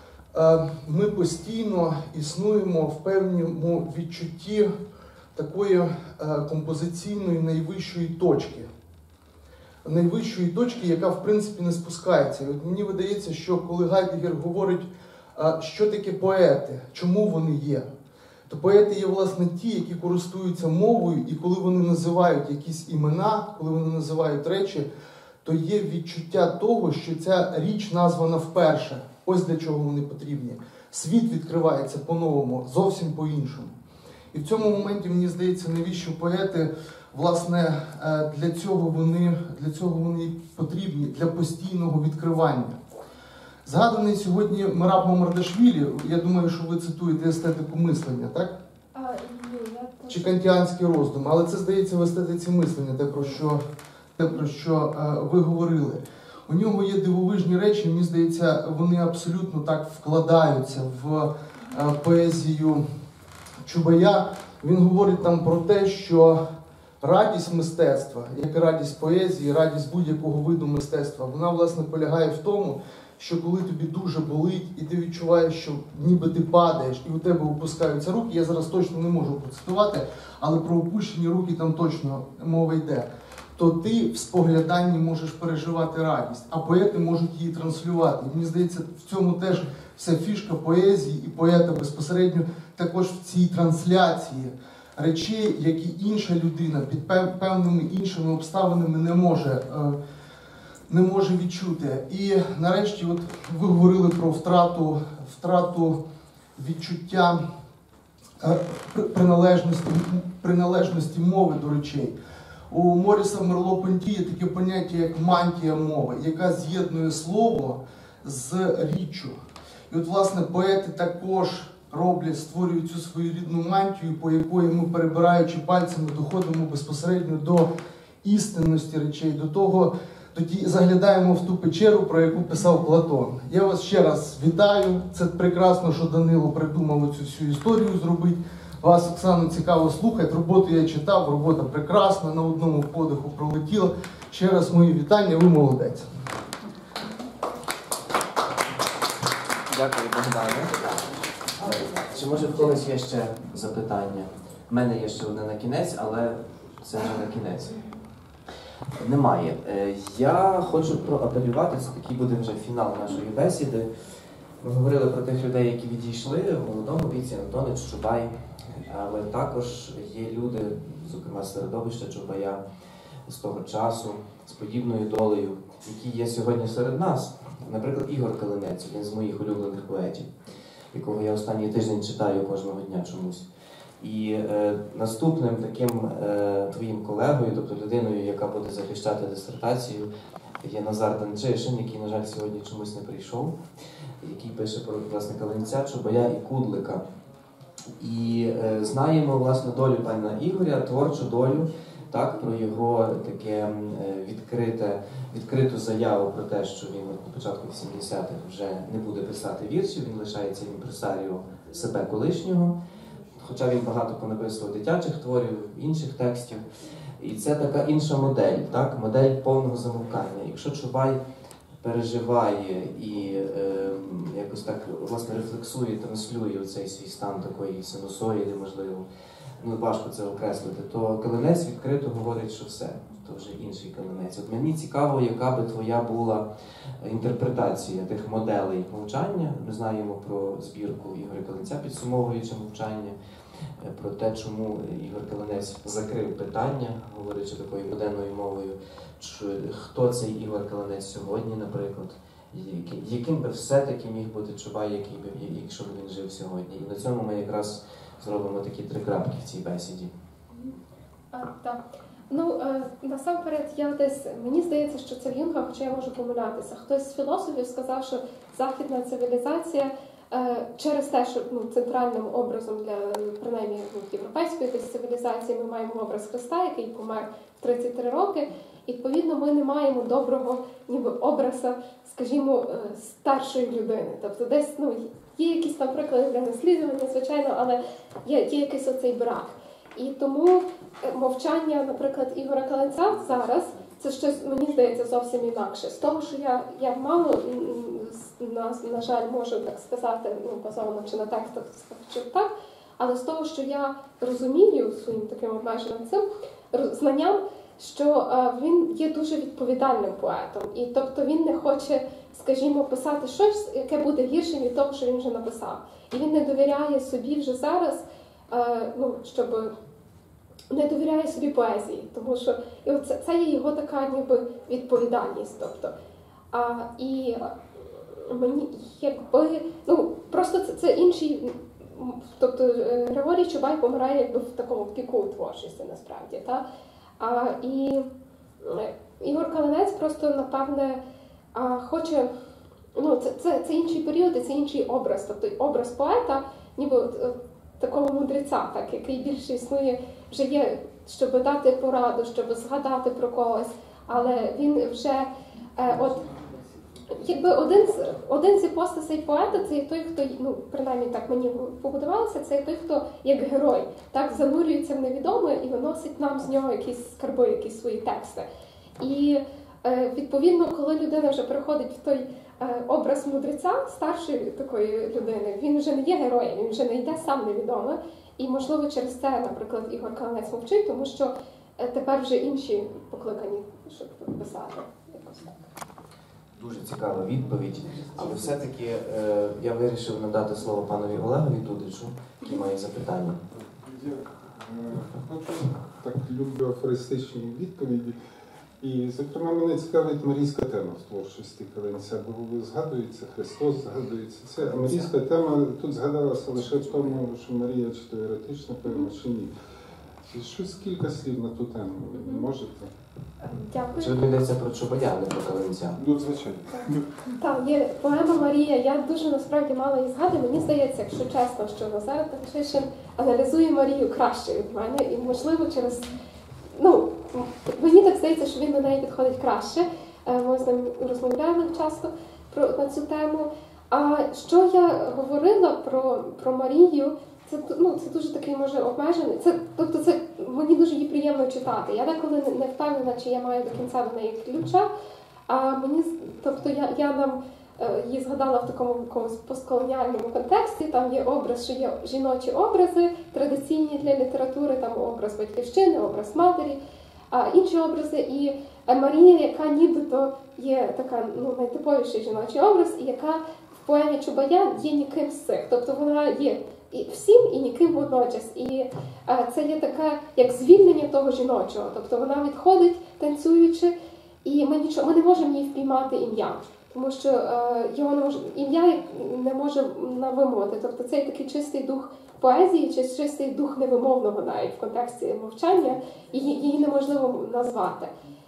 ми постійно існуємо в певному відчутті такої композиційної найвищої точки. Найвищої точки, яка, в принципі, не спускається. І от мені видається, що коли Гайдегер говорить, що таке поети, чому вони є, то поети є, власне, ті, які користуються мовою, і коли вони називають якісь імена, коли вони називають речі, то є відчуття того, що ця річ названа вперше. Ось для чого вони потрібні. Світ відкривається по-новому, зовсім по-іншому. І в цьому моменті, мені здається, навіщо поети, власне, для цього вони, для цього вони потрібні, для постійного відкривання. Згаданий сьогодні Мераб Мамардашвілі, я думаю, що ви цитуєте естетику мислення, так? А, ні, я Чи кантіанський роздум, але це, здається, в естетиці мислення, те, про що, те, про що е, ви говорили. У нього є дивовижні речі, мені здається, вони абсолютно так вкладаються в е, поезію Чубая. Він говорить там про те, що радість мистецтва, як і радість поезії, радість будь-якого виду мистецтва, вона, власне, полягає в тому, що коли тобі дуже болить, і ти відчуваєш, що ніби ти падаєш, і у тебе опускаються руки, я зараз точно не можу процитувати, але про опущені руки там точно мова йде, то ти в спогляданні можеш переживати радість, а поети можуть її транслювати. І мені здається, в цьому теж вся фішка поезії і поета безпосередньо також в цій трансляції речей, які інша людина під певними іншими обставинами не може не може відчути. І нарешті, от ви говорили про втрату, втрату відчуття приналежності, приналежності мови до речей. У Моріса Мерло-Понті є таке поняття, як мантія мови, яка з'єднує слово з річчю. І от, власне, поети також роблять, створюють цю свою рідну мантію, по якої ми, перебираючи пальцями, доходимо безпосередньо до істинності речей, до того, тоді заглядаємо в ту печеру, про яку писав Платон. Я вас ще раз вітаю. Це прекрасно, що Данило придумав цю всю історію зробити. Вас, Оксано, цікаво слухати. Роботу я читав, робота прекрасна, на одному подиху пролетіла. Ще раз мої вітання, ви молодець. Дякую, Богдане. Чи може в когось є ще запитання? У мене є ще одне на кінець, але це вже на кінець. Немає. Я хочу проапелювати, це такий буде вже фінал нашої бесіди. Ми говорили про тих людей, які відійшли в молодому віці, Антонич, Чубай, але також є люди, зокрема середовище Чубая з того часу, з подібною долею, які є сьогодні серед нас. Наприклад, Ігор Калинець, один з моїх улюблених поетів, якого я останній тиждень читаю кожного дня чомусь. І е, наступним таким е, твоїм колегою, тобто людиною, яка буде захищати дисертацію, є Назар Данчишин, який, на жаль, сьогодні чомусь не прийшов, який пише про, власне, Калинця, Чубая і Кудлика. І е, знаємо, власне, долю пана Ігоря, творчу долю, так, про його таке відкрите, відкриту заяву про те, що він на початку вісімдесятих вже не буде писати віршів, він лишається імпресаріо себе колишнього. Хоча він багато понаписував дитячих творів, інших текстів. І це така інша модель, так? Модель повного замовкання. Якщо Чубай переживає і е, якось так власне рефлексує, транслює цей свій стан такої синусоїди, можливо, ну важко це окреслити, то Калинець відкрито говорить, що все, то вже інший Калинець. От мені цікаво, яка би твоя була інтерпретація тих моделей мовчання. Ми знаємо про збірку Ігоря Калинця, підсумовуючи мовчання, про те, чому Ігор Калинець закрив питання, говорячи такою буденною мовою. Хто цей Ігор Калинець сьогодні, наприклад, яким би все-таки міг бути Чубай, який би, якщо б він жив сьогодні. І на цьому ми якраз зробимо такі три крапки в цій бесіді. А, так. Ну, е, насамперед, я десь, мені здається, що це в Юнга, хоча я можу помилятися. Хтось з філософів сказав, що західна цивілізація е, через те, що ну, центральним образом для, принаймні, ну, європейської десь цивілізації ми маємо образ Христа, який помер в тридцять три роки. І, відповідно, ми не маємо доброго ніби образа, скажімо, старшої людини. Тобто десь, ну, є якісь там приклади для наслідування, звичайно, але є, є якийсь оцей брак. І тому мовчання, наприклад, Ігоря Калинця зараз, це щось, мені здається, зовсім інакше. З того, що я, я мало, на, на жаль, можу так сказати, ну, базовано чи на текстах, чи так, але з того, що я розумію своїм таким обмеженим цим знанням, що е, він є дуже відповідальним поетом. І тобто він не хоче, скажімо, писати щось, яке буде гіршим від того, що він вже написав. І він не довіряє собі вже зараз, е, ну, щоб не довіряє собі поезії, тому що і оце, це є його така ніби відповідальність. Тобто. А, і мені якби, ну, просто це, це інший, тобто Григорій Чубай помирає якби в такому піку творчості насправді, та? А, і Ігор Калинець просто, напевне, а, хоче, ну, це, це, це інший період і це інший образ, тобто образ поета, ніби такого мудреця, так, який більше існує, вже є, щоб дати пораду, щоб згадати про когось, але він вже, е, от, якби один з, один з іпостасей поета, це є той, хто, ну, принаймні так мені побудувалося, це є той, хто як герой, так, занурюється в невідоме і виносить нам з нього якісь скарби, якісь свої тексти. І, е, відповідно, коли людина вже переходить в той е, образ мудреця, старшої такої людини, він вже не є героєм, він вже не йде сам невідоме. І, можливо, через це, наприклад, Ігор Калинець мовчить, тому що е, тепер вже інші покликані, щоб писати. Якось так. Дуже цікава відповідь, але все-таки е, я вирішив надати слово панові Олегові Дудичу, який має запитання. Я е, так люблю афористичні відповіді. І, зокрема, мене цікавить марійська тема в творчості Калинця, бо згадується Христос, згадується це. А марійська тема тут згадалася лише в тому, що Марія чи то еротична поема, чи ні. Щось кілька слів на ту тему можете? Дякую. Чи йдеться про Чубая, не про Калинця? Ну, звичайно. Так, є поема Марія. Я дуже насправді мало її згадую. Мені здається, якщо чесно, що Назар Тимошишин аналізує Марію краще від мене. І, можливо, через... Ну, мені так здається, що він до неї підходить краще. Ми з ним розмовляємо часто про, на цю тему. А що я говорила про, про Марію, це, ну, це дуже такий, може, обмежений. Це, тобто це мені дуже її приємно читати. Я деколи не, не впевнена, чи я маю до кінця до неї ключа. А мені, тобто я, я нам її згадала в такому якомусь постколоніальному контексті. Там є образ, що є жіночі образи, традиційні для літератури, там образ батьківщини, образ матері, а інші образи. І Марія, яка нібито є така, ну, найтиповіший жіночий образ, і яка в поемі Чубая є ніким з цих. Тобто вона є і всім, і ніким водночас. І а, це є таке, як звільнення того жіночого. Тобто вона відходить, танцюючи, і ми, нічого, ми не можемо їй впіймати ім'я. Тому що е, його не може, ім'я не може вимовити. Тобто цей такий чистий дух поезії, чи чистий дух невимовного навіть в контексті мовчання, її, її неможливо назвати.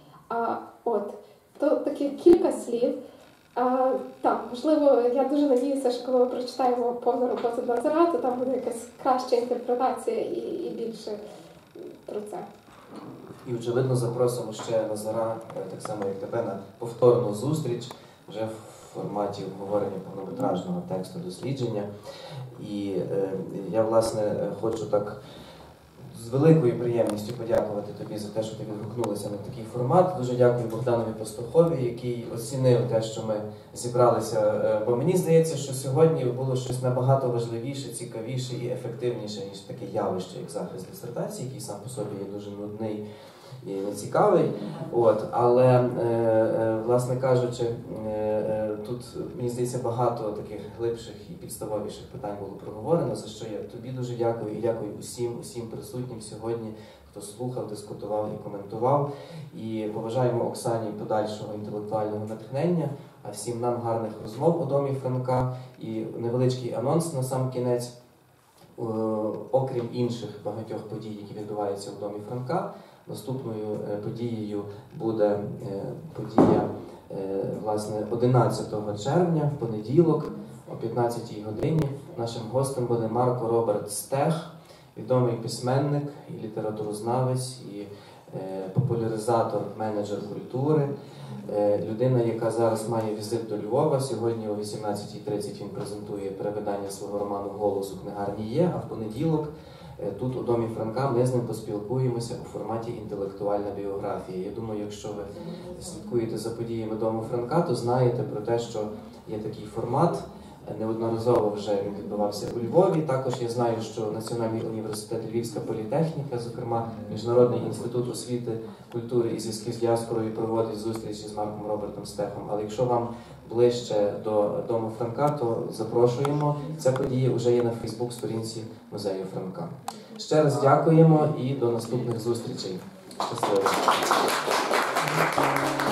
А, от, то такі кілька слів. А, так, можливо, я дуже надіюся, що коли ми прочитаємо повну роботу Назара, то там буде якась краща інтерпретація і, і більше про це. І, очевидно, запросимо ще Назара, так само як тебе, на повторну зустріч вже в форматі обговорення повнометражного тексту дослідження. І е, я, власне, хочу так з великою приємністю подякувати тобі за те, що ти відгукнулася на такий формат. Дуже дякую Богданові Пастухові, який оцінив те, що ми зібралися. Бо мені здається, що сьогодні було щось набагато важливіше, цікавіше і ефективніше, ніж таке явище, як захист дисертації, який сам по собі є дуже нудний і нецікавий. От, але, е, е, власне кажучи, е, е, тут, мені здається, багато таких глибших і підставовіших питань було проговорено, за що я тобі дуже дякую і дякую усім, усім присутнім сьогодні, хто слухав, дискутував і коментував. І побажаємо Оксані подальшого інтелектуального натхнення, а всім нам гарних розмов у Домі Франка. І невеличкий анонс на сам кінець. Е, окрім інших багатьох подій, які відбуваються у Домі Франка, наступною подією буде подія, власне, одинадцятого червня, в понеділок, о п'ятнадцятій годині. Нашим гостем буде Марко Роберт Стех, відомий письменник, і літературознавець, і популяризатор, менеджер культури. Людина, яка зараз має візит до Львова. Сьогодні о вісімнадцятій тридцять він презентує перевидання свого роману «Голос у книгарні є», а в понеділок тут, у Домі Франка, ми з ним поспілкуємося у форматі інтелектуальна біографія. Я думаю, якщо ви слідкуєте за подіями Дому Франка, то знаєте про те, що є такий формат. Неодноразово вже він відбувався у Львові. Також я знаю, що Національний університет, Львівська політехніка, зокрема Міжнародний інститут освіти, культури і зв'язків з діаспорою проводить зустрічі з Марком Робертом Стехом. Але якщо вам ближче до Дому Франка, то запрошуємо. Ця подія вже є на Фейсбук-сторінці музею Франка. Ще раз дякуємо і до наступних зустрічей. Щасливо!